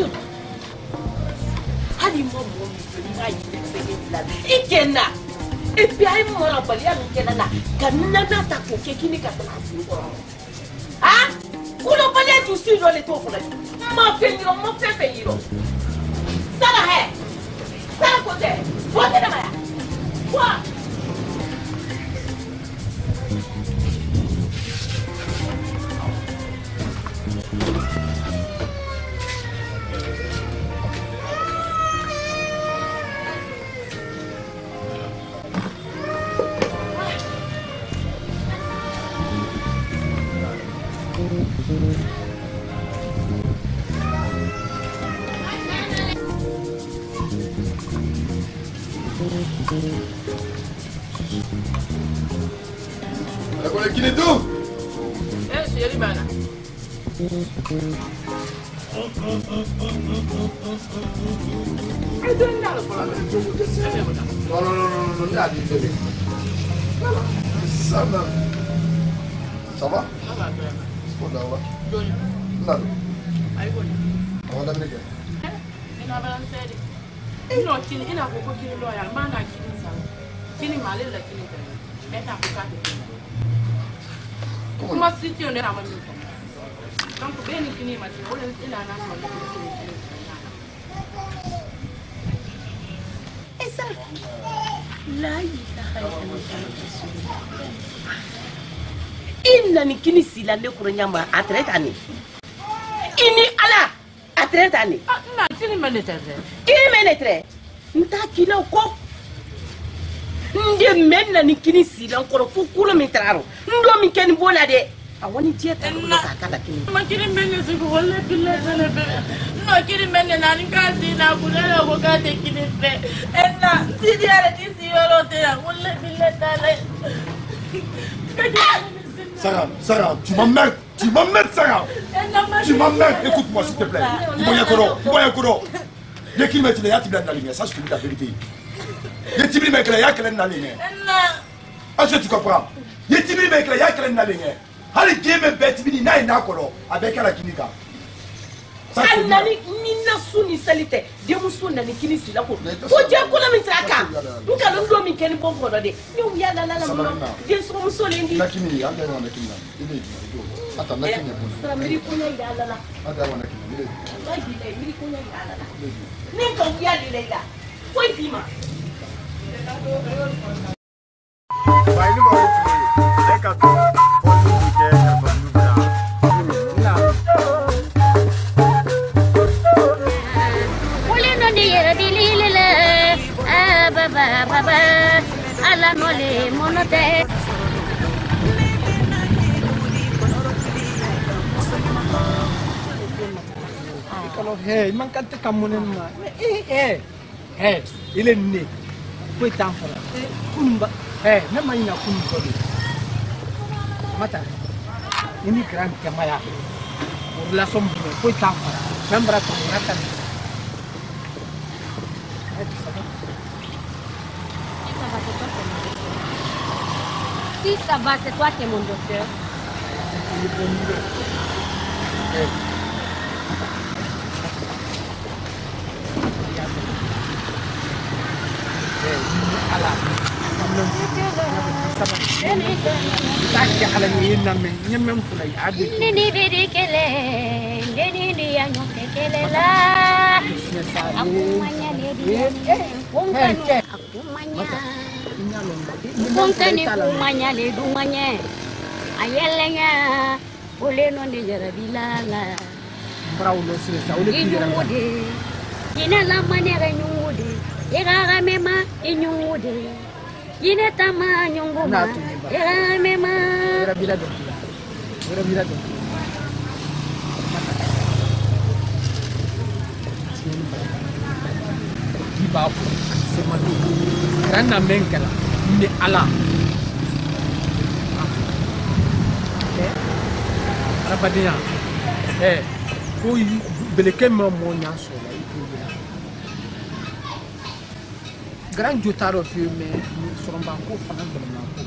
Hadi mo ni ngai ne sege la. Ikena. E pi ai mo ra bali an kena na. Kanna na ta ko ke kini ka tana si ko. Ah? Kulo bali tu si do le to ko la. Ma fe yiro. Sara he. Sara ko te. Bote na maya. Wa. Agora aqui dentro. Sì, è rimana. E dove andato con la No, non è di Ça va. Ça va? Scusa, va. Là. Hai buono. Guarda che. Ina balansere. Ino kini ina ko kini loyal mana kini sa. Kini male la kini ka. Eta ko ka te. Kuma sitio ne ramani. Donc beni kini ma ti wala ina na so ko kini. Esa. La ilaha illallah. Inna ni kini sila le kuranyama atretani. Ini ala atretani. Na kini menetre. Kini menetre. Nta kila ko. Nde menna ni kini sila nkoro fukula mitraro. Ndo mi ken bola de. Awani jeta ko ka kala kini. Ma kini menne su ko wala billahi sana be. No kini menne na ni ka si na ko na ko ka te kini be. Enna si di ala ti si yoro te wala billahi taala. Sarah, tu m'emmerdes, Sarah. Tu m'emmerdes, écoute-moi s'il te plaît. Moyen Koro. Dès qu'il m'a dit, il y a la lumière, ça je te dis la vérité. ye tibili me kala ya kala na linge est-ce que tu comprends ye tibili me kala ya kala na linge hali game be tibili na ina kolo abeka la kinika nani mina suni salite demuso nani kini sila ko ko je ko na mitraka nka ndo mi keni bonko no de ni ya la la la de so muso le ndi nakini anda wana nakini ile ata nakini sala miri ko ya la la ada wana nakini ai bi miri ko ya la la ni ko ya le la foi bima Vai ni mo fi e ka to fo ni ke ka fo ni bra Baba, ala nole monote. Kalau man kata kamu ni mah, il est né. Kau tahu apa? Kumba, nama ini aku ni. Mata, ini grand kemaya. Ulah sombong, kau tahu apa? Nampak tu, nampak. Si ça va, c'est toi qui es mon docteur. Nini bedi kele, nini yang kele lah. Aku manya dia, aku manya. Kontani kumanya le dumanya ayelenya boleh non de jarabilala braulo sesa ole kinyude ina la manera nyude era mema inyude ina tama nyunguma era mema era bilado dibapo sematu karena mengkala ni ala rabadiya ko beleke mo nya so la itu grand jotaro fi me soromba ko fana belma ko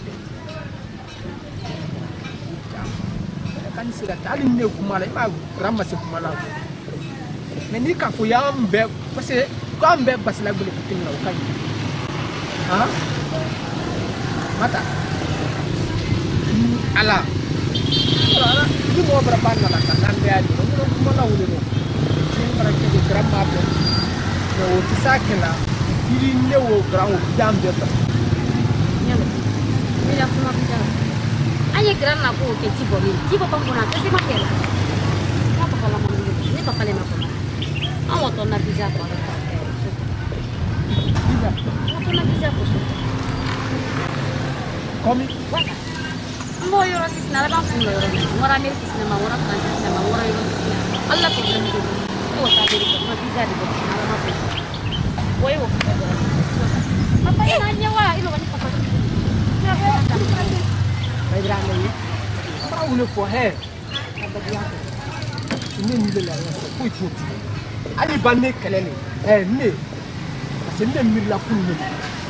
kan sira tali ne kuma la ba ramma se kuma la mais ni ka fo ya mbe parce que ko mbe basla bele ko tinna kan ha mata ala ni mo berapa nala kan ande ali mo na wulu ni para ke grandma be no tisakela ili ne wo grand dambe ba nyalo bila kuma bija anye grand na ko ke tibo pambona ke se makela apa kala mo ni papa le mako awo to na bija ko Come? Mo yoro sisna la ba fulo yoro. Mora me sisna ma mora kan sisna ma mora yoro sisna. Allah ko tan ko. Ko ta diri ko ma biza di ko na ma ko. Woi wo. Papa ina nyawa ilo kan papa. Bai grande ni. Para uno fo he. Ni ni le la ko itu. Ali banne kelele. Ne. Parce que ne la pour nous.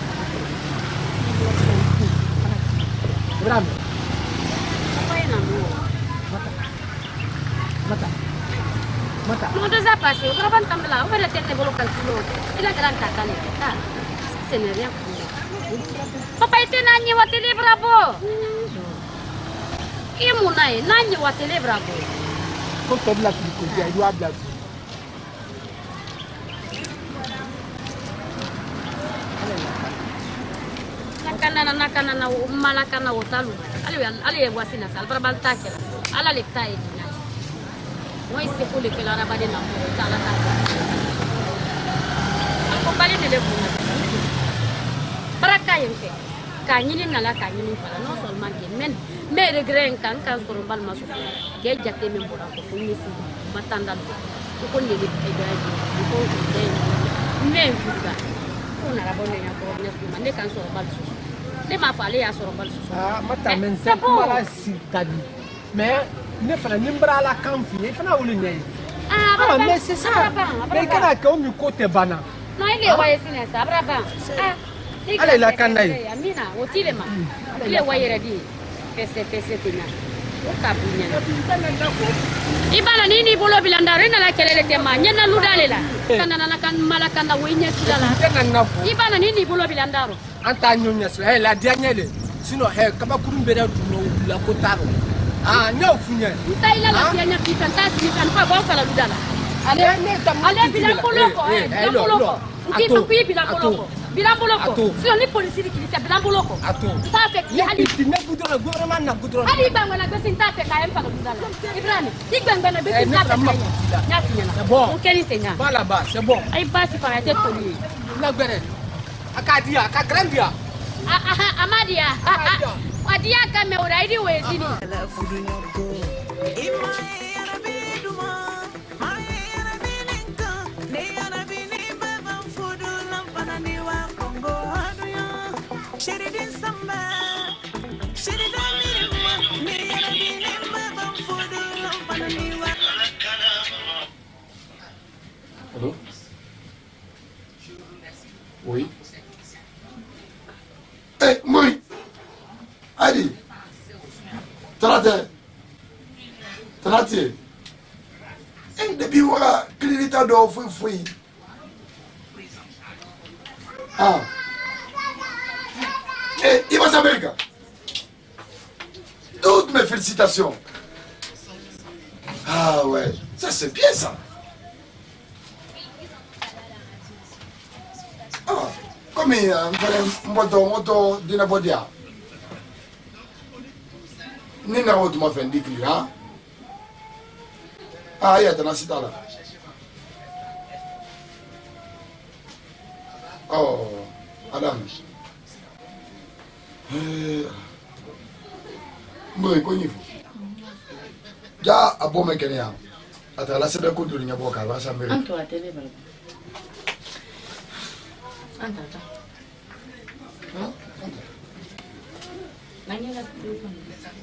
Bravo. Apa yang namu? Mata. Mau dah apa sih? Kalau pan tambah lah, ada tenne bolu kalkulo. Ila keran kakak ni. Tak. Sebenarnya. Papa itu nanya watele berapa? Iya munai, nanya watele berapa? Kau tahu lah tu dia dua belas. Nakana malakana wotalu ali wasina sal para baltakela ala le tai ni moi se kule ke la rabade na tala ta ko bali ne le funa para kayente kanyini nala kanyini fala non seulement que men regret kan soro bal masu ke jatte men bora ko ni si matanda ko ni le e gaji ko de men fuga ona rabone ya ko ne fuma ne kan soro bal su ne ma fa ale ya soro bal su mata men se kuma la si tadi mais ne fana nimbra la kanfi e fana wuli ne mais c'est ça mais kana ka o mi côté bana non il est ouais c'est ça brava Ale la kanda yi. Amina, otile ma. Ile wayere di. Fese tina. Okabunya. Ibana nini bolo bilandare na la kelele tema. Nyana ludale la. Kana na kan malakana wenya silala. Ibana nini bolo bilandaro. Anta nyonya sila la dianyele. Sino he kama kurumbera duno la kotaro. Ah, nyo funya. Utaila la dianya ki fantastique kan fa bon fala ludala. Ale bilamboloko, bilamboloko. Ukipa kui bilamboloko. Bilamboloko. Sio ni polisi kilisa bilamboloko. Ta fait ki ali ne gudro gouvernement na gudro. Ali bangwa na besin ta fait ka em fala ludala. Ibrahim, igangwa na besin ta fait. Ya finya. C'est bon. On keni tenya. Voilà bas, c'est bon. Ai basi fa ya toli. La gbere. Akadia, akagrandia. Amadia. Adia kame uraidi wezini. Allô? Oui. Eh, moi. Allez. Tanate. Eh, depuis voilà, clinique d'or fouille. Ah. Eh, il va s'américain. Toutes mes félicitations. Ah ouais, ça c'est bien ça. Ah, comme il y a un moto de la bodia. Ni na route m'a fait un déclic, hein? Ah, il y a dans la cité là. Oh, Adam. Moi, quoi il faut? Ja, à bon mec, à travers la semaine qu'on doit y avoir, on va s'améliorer. Anto a télé, voilà. Anta. Nanya la telefon.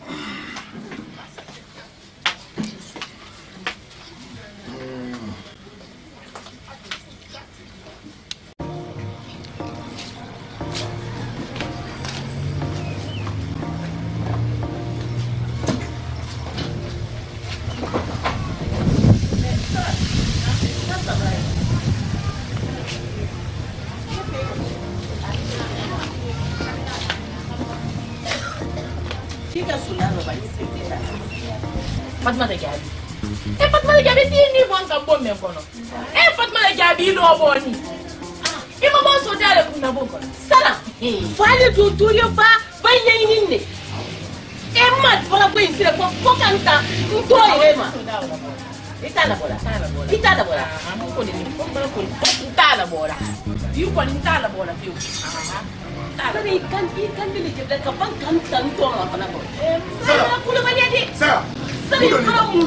Fatma de Gabi. Fatma de Gabi ni bon ka bon me kono. Fatma de Gabi no boni. Ima bon so dale ku na bon kono. Sala. Fale tu yo fa banya yinne. Mat fala ko insire ko kanta nto yema. Itala bola. Ko ni ko itala bola. Yu ko itala bola fiu. Tapi ikan beli jeblet kapan kan to ma fana ko. Sala kula banyadi. Sala. No,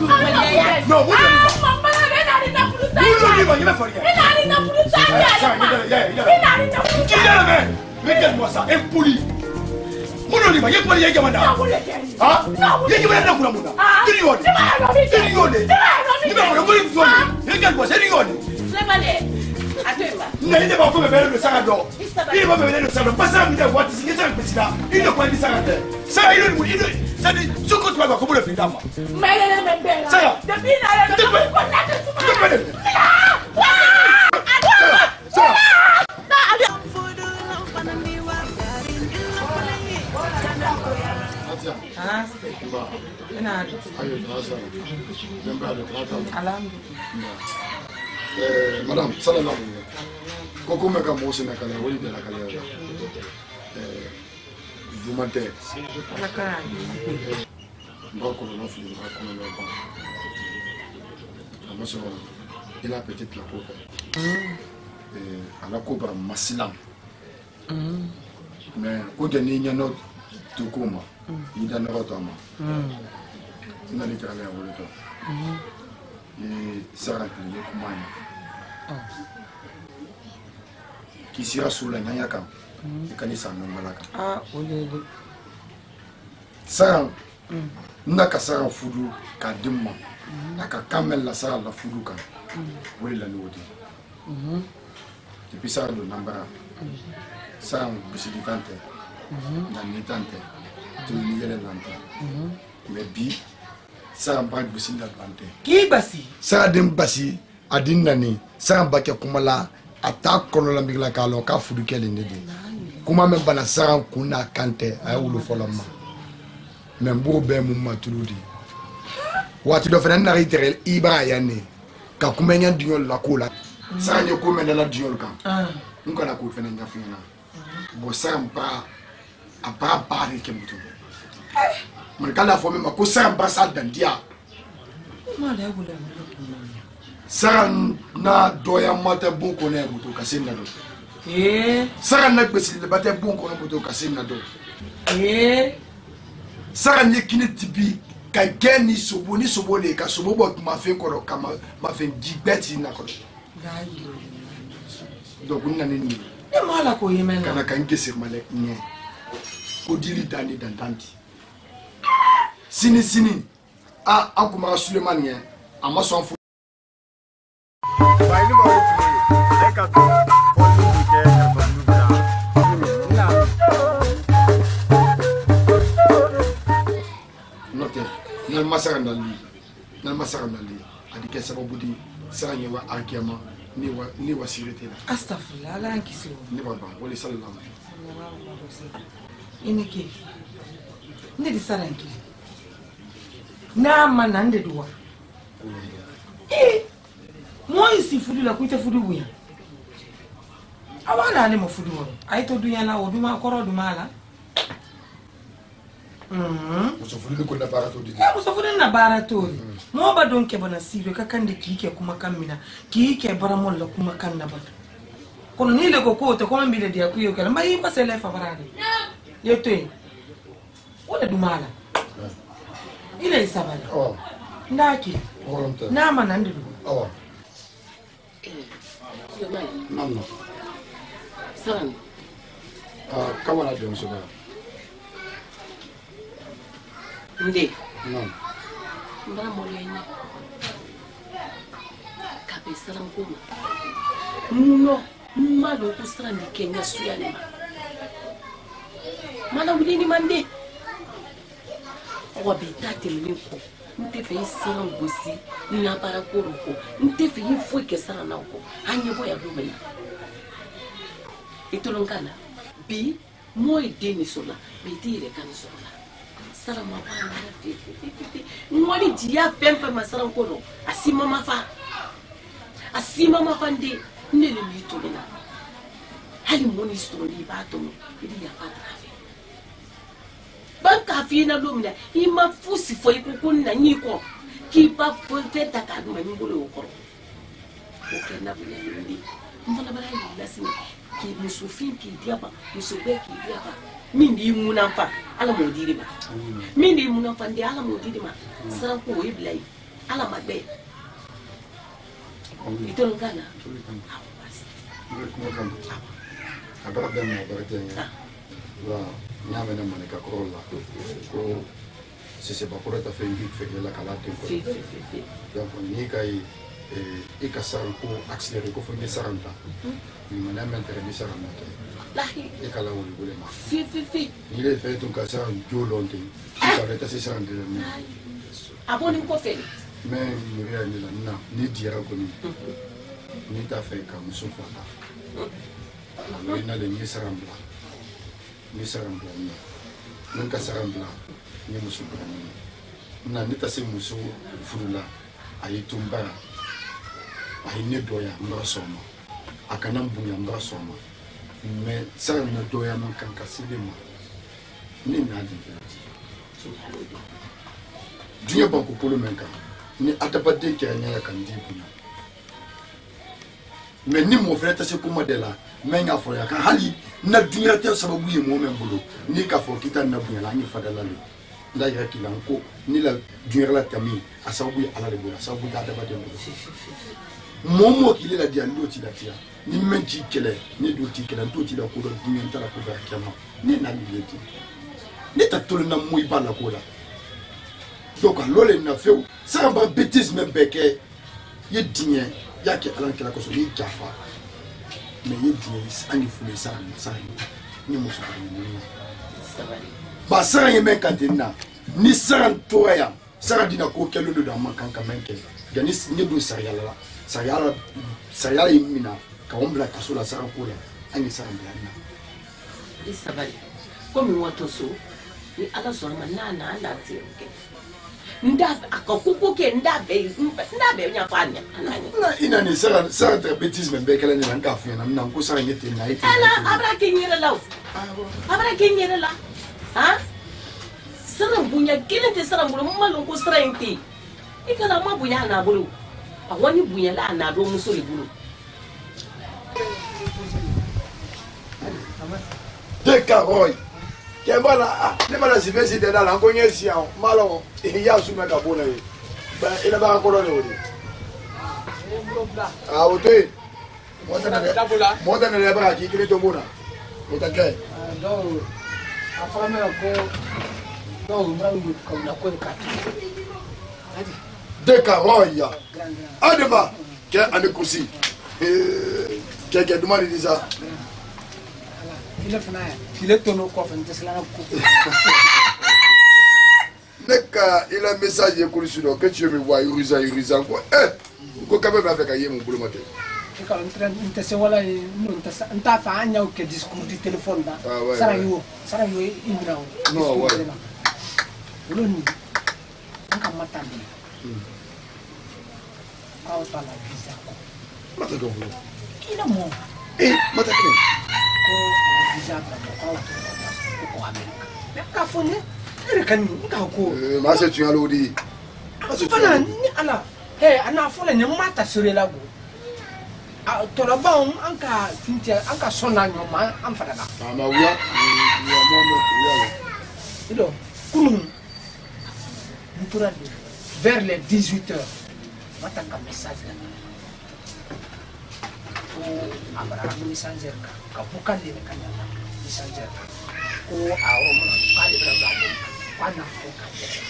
regarde-moi ça, impoli. Monolima, y'a quoi les gars maintenant? Ah? Y'a qui va dans la mouna? Regarde-moi, c'est rigolé. Il n'est pas comme le Sarado. Il va me venir le Sarado. Pas ça, il va voir si c'est un petit là. Il ne croit pas Sarado. Ça, il est. Ça dit, ce que tu vas voir, comment le fait d'âme? Mais elle est belle. Ça, depuis là, elle est Madame, salam alaikum. Koko meka mosi na kala wali de la kala. Jumante. Mbako no fili mbako no ba. Amaso ila petite la copa. Ala copa masilam. Mais ko de ni nyano tukuma. Ida na rotama. Ina ni kala ya wali to. Sarah Pili Kumani qui sera sous la Nyaka et Kanisa Malaka. Ah, oui. Sarah Naka Sarah Fudu Kadima Naka Kamel la Sarah la Fuduka. Oui, la Nodi. Depuis ça, le Nambara Sang bisidi tante. Nani tante. Tu ni yele lante. Mais bi sang ba bisidi tante. Ki basi? Sang dem basi adin nani. Sang ba ke kumala ata kono la mbigla ka lo ka fudu kele ndedi. Kuma me bana sang kuna kante ay wulu folama. Men buru be mu matuludi. Wati do fena na ritere ibra yani. Ka kumenya diol la kula. Sang ne kumenya la diol kan. Nko na ku fena nyafina. Bo sang ba apa bari ke mutu. Man kala fo me ma ko sang ba sal dan dia. Ma la wula. Sang na doya mata bon ko ne mutu ka sin na do. Sang na gbesi le bate bon ko ne mutu ka sin na do. Sang ni kini tibi ka geni sobo ni sobo le ka sobo bot ma fe ko ka ma fe jigbeti na ko. Donc on a ni mala ko yemen kana kan kesir male nye ko dili dani dantanti sini a akuma Suleiman nye ama son fu ba ni mo fi e ka to fo ni ke ka fo ni bra note nal masara ndali adike sababu di sanye wa arkema ni wa sirete la astaghfirullah la ankisi ni baba wali sallallahu inike ndi di saranki na manande duwa moi si fudu la kuite fudu buya awala ale mo fudu wo ay to duya na wo duma koro duma la musofudu ko na barato di musofudu na barato mo ba don ke bana sibe ka kande kike kuma kamina kike baramol la kuma kanna ba kono ni le ko ko to ko mbile dia kuyo kala mai ba se le fa barade yeto wala dumala ile isabali ndaki na manande du Mamma. Salam. Kawana de musoba. Ndi. Non. Mbara molenya. Kabe salam kuma. Muno, malo kusra ni Kenya suyani. Mana wulini mande. Wabita teleniko. Nte fe siran gosi na para koroko nte fe fo ke sara na ko anye boya do mai itolonkana bi moy deni sola be dire kan sola sara ma ba na fe ngoli dia pempe masara ko no asima mafa ndi ne le mitolena hali moni stoli ba to idi ya fata banka fina lumna ima fusi fo ikukunna nyiko kipa feta kaduma nyingolo ukoro okena bunya ndi mbona bala ni lasini ki musufin ki diaba musube ki diaba mindi munamfa ala modiri ma mindi munamfa ndi ala modiri ma sanko iblai ala magbe itolo ngana abara dama abara tenya wa nyame na manika korola ko sese bakura ta fendi fekela kala tempo donc ni kai e kasar ko accélérer ko fonni saranta ni mana mentere bi saranta lahi e kala woni gole ma fi ni le fait ton kasar jolonte ka reta se saranta ni aboni ko fe mais ni ria ni la ni diara ko ni ta fe ka musufa ta la ina le ni saramba ni sarambla ni nunca sarambla ni musu ni na nita se musu furula ayi tumbara ayi ne doya mbara soma akana mbuya mbara soma me saram na doya man kan kasidema ni na di dunya banko polo menka ni atabade kiranya kan di bunya mais ni mo frère tase kuma de la menga fo ya kan hali na dunya te sababu ye mo men bolo ni ka fo kita na bunya la ni fadala ni la ya kilan ko ni la dunya la tami asababu ala de bolo asababu da da bade mo mo ki la dia ndo ti la tia ni menji kele ni do ti kele ndo ti la ko do dunya tala ko ba kema ni na ni yeti ni ta tolo na mo ibala ko la donc lolé na feu ça ba bêtise même beke ye digne yake alankela ko so ni jafa mais il dit ani fule ça ni muso ba ça y men katina ni ça toya ça dina ko kelo do ma kan ka men ke gani ni do sayala yimina ka ombla kasola ça ko la ani ça mbana isabali komi watoso ni ala sɔrɔ ma na anda ti ke nda akakuko ke ndabe nya fa nya na ina ni ça très bêtise même bekela ni nka fu na ko ça ngete na ite ala abra kenyere la ha saram bunya kilente saram bulu malon ko strength ikala ma bunya na bulu awani bunya la na do musoli bulu de caroy kembala ne bala sivesi de la ngonya sian malo ya suma ka bona yi ba ila ba ko do ni ah ote moda ne ba ki kile to bona ote ke donc afame ko donc mrangu ko na ko ka de caroy adema ke ane kursi ke demande déjà il est tono ko fa ntsela na ko neka il a un message écrit sur que tu me vois Uriza quoi ko quand même avec ayer mon boulot matin ka nta se wala no nta fa anya ke discours du téléphone da sara yo imra no ouais lo ni nka matandi au ta la visa ko mata do ina mo mata ko visa ko America mais ka fone kan ka ko ma se tu alo di bana ni ala ana fole ne mata sure la go to ba anka tintia anka sona nyoma am fada na ma wiya ido kulum mutura vers les 18h mata ka message là ko abara messenger ka bukan le kan na messenger ko awo mo ka le bra bra kwana ko ka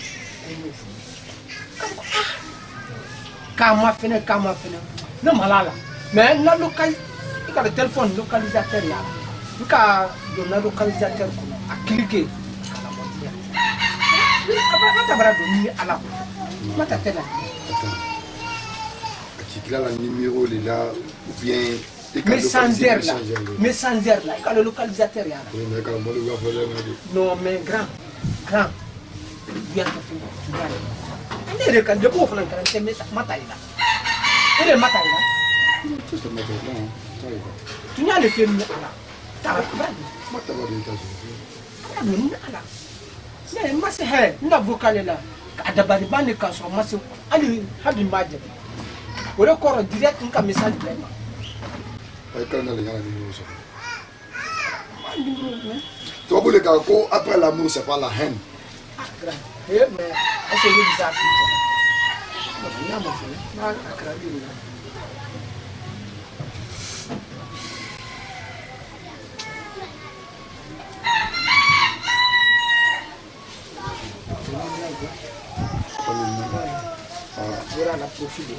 kama fene no malala mais na local ka le téléphone localisateur ya ka do na localisateur ko a cliquer kala mo dia mata bara do ni ala mata tena qui a le numéro là ou bien messenger là ka le localisateur ya non mais grand bien ka fi ni re kan de ko fana kan te mata ila ele mata ila tu nya le film ala ta ba mata ba de ta ni ala ne ma se he nda vocal la ada bari bani ka so ma se ali hadi maje o le corps direct nka message vraiment ay kan na le ngala ni so tu vas le ko après l'amour c'est pas la haine mais est-ce que vous avez voilà la profilé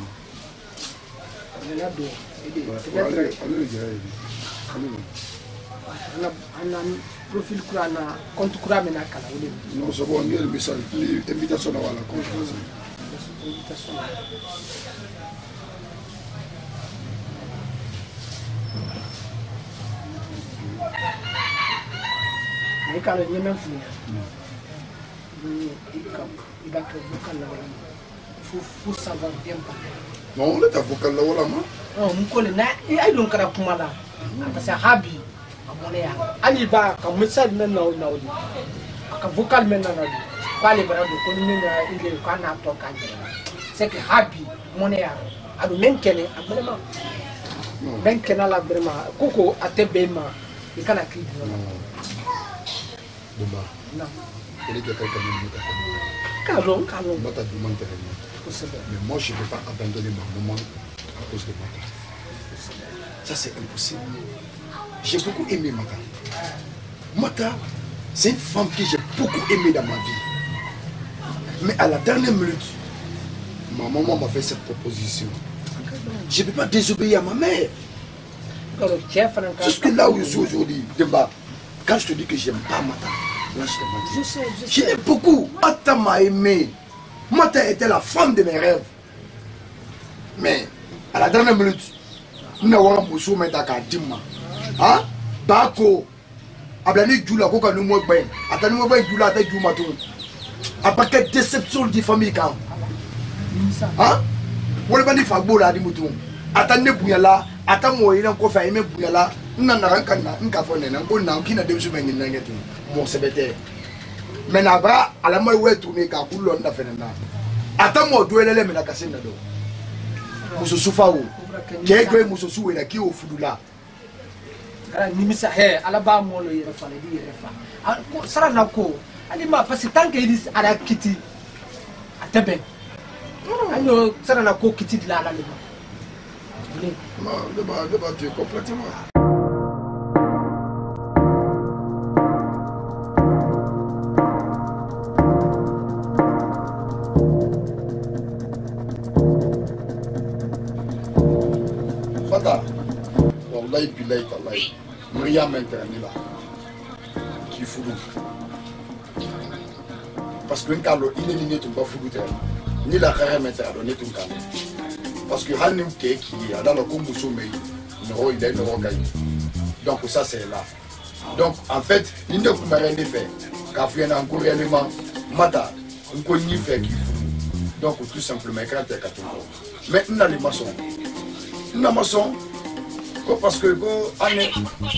profil kurana compte kurame na kala wole non so bon ngel misal invitation na wala conférence invitation mais kala nyeme fu il va que vocal la wala faut savoir bien parler non le ta vocal la wala ma non mun ko le na ay don kara kuma la parce que habi ali ba ka message men na wodi ka vocal men na wodi kwale bara do ko ni na ile ka na to ka c'est que happy monéa adu men kene vraiment men kena la vraiment koko atebema ikana kidi Bomba non il est quelqu'un qui me calon mata demande mais moi je ne peux pas abandonner ma maman à cause de Mata. Ça c'est impossible. J'ai beaucoup aimé Mata. Mata, c'est une femme que j'ai beaucoup aimée dans ma vie. Mais à la dernière minute, ma maman m'a fait cette proposition. Je ne peux pas désobéir à ma mère. Jusque là où je suis aujourd'hui, Demba, quand je te dis que j'aime pas Mata, là je te mens. Je l'aime beaucoup. Mata m'a aimé. Mata était la femme de mes rêves. Mais à la dernière minute, nous avons besoin de mettre à Dimma. Hein? Bako. Ablani Djoula, Koka nous m'a bien. Attends, nous m'a Djoula, attends, Djouma tout. Après quelle déception de famille quand? Hein? Vous le bandit Fagbo là, dit Moutou. Attendez, Bouyala, attends, moi, il a encore fait aimer Bouyala. Nana Rankana, Nkafone, Nkona, Nkina de Soumen, Nangetu. Mon sebete. Mais Nabra, à la moelle, tourner car pour l'on a fait un an. Attends, moi, doué les mena cassé nado. Moussou Soufao. Qui est que Moussou Sou et qui au Foudoula. Nimisa he alaba molo yere fale di yere fa sara na ko ali ma parce que tant que il ala kiti atebe ayo sara na ko kiti la la le tu es complètement Fata wallahi billahi tallahi Maria m'interdit là qui fout parce que Carlo il est né tout bas fout ni la carrière m'interdit tout calme parce que Hanim qui est dans le combo sommeil non il est non gagné donc ça c'est là donc en fait il ne peut rien faire car il y a encore réellement Mata on connaît fait qui fout donc tout simplement quand tu es catholique mais on a les maçons on a maçon parce que go année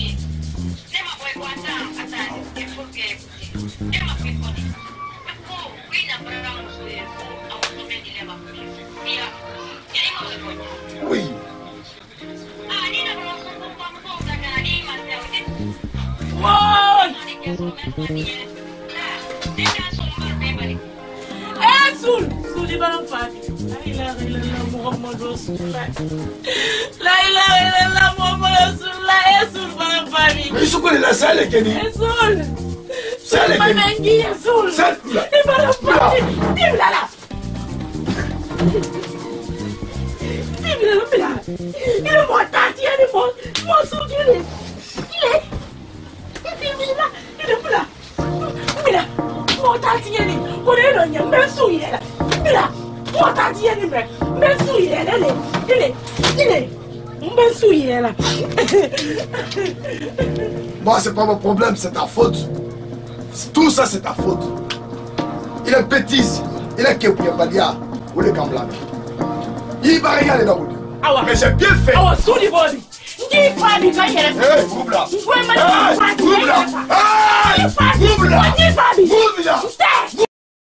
oui Sul, Suliban Fadi. La ilaha illallah Muhammad Rasulullah. La ilaha illallah Muhammad Rasulullah. Sul Baran Fadi. Mais je connais la salle qui est Sul. Salle qui est Sul. Salle. Baran Fadi. Dimlala. Dimlala. Il est mort, il est mort. Mon sourire. Il est là. Mira. Mon tatieni, on est là, mais souillé là. Mira, mon tatieni, mais souillé là. Il est, mais souillé là. Moi, c'est pas mon problème, c'est ta faute. Tout ça, c'est ta faute. Il est bêtise. Il est Kéouya ou le Kambla. Il va regarder dans le monde. Mais j'ai bien fait. Ah, souillé, body. Qui parle quand il est. Hé, Boubla. Hé, Boubla. Hé, Boubla.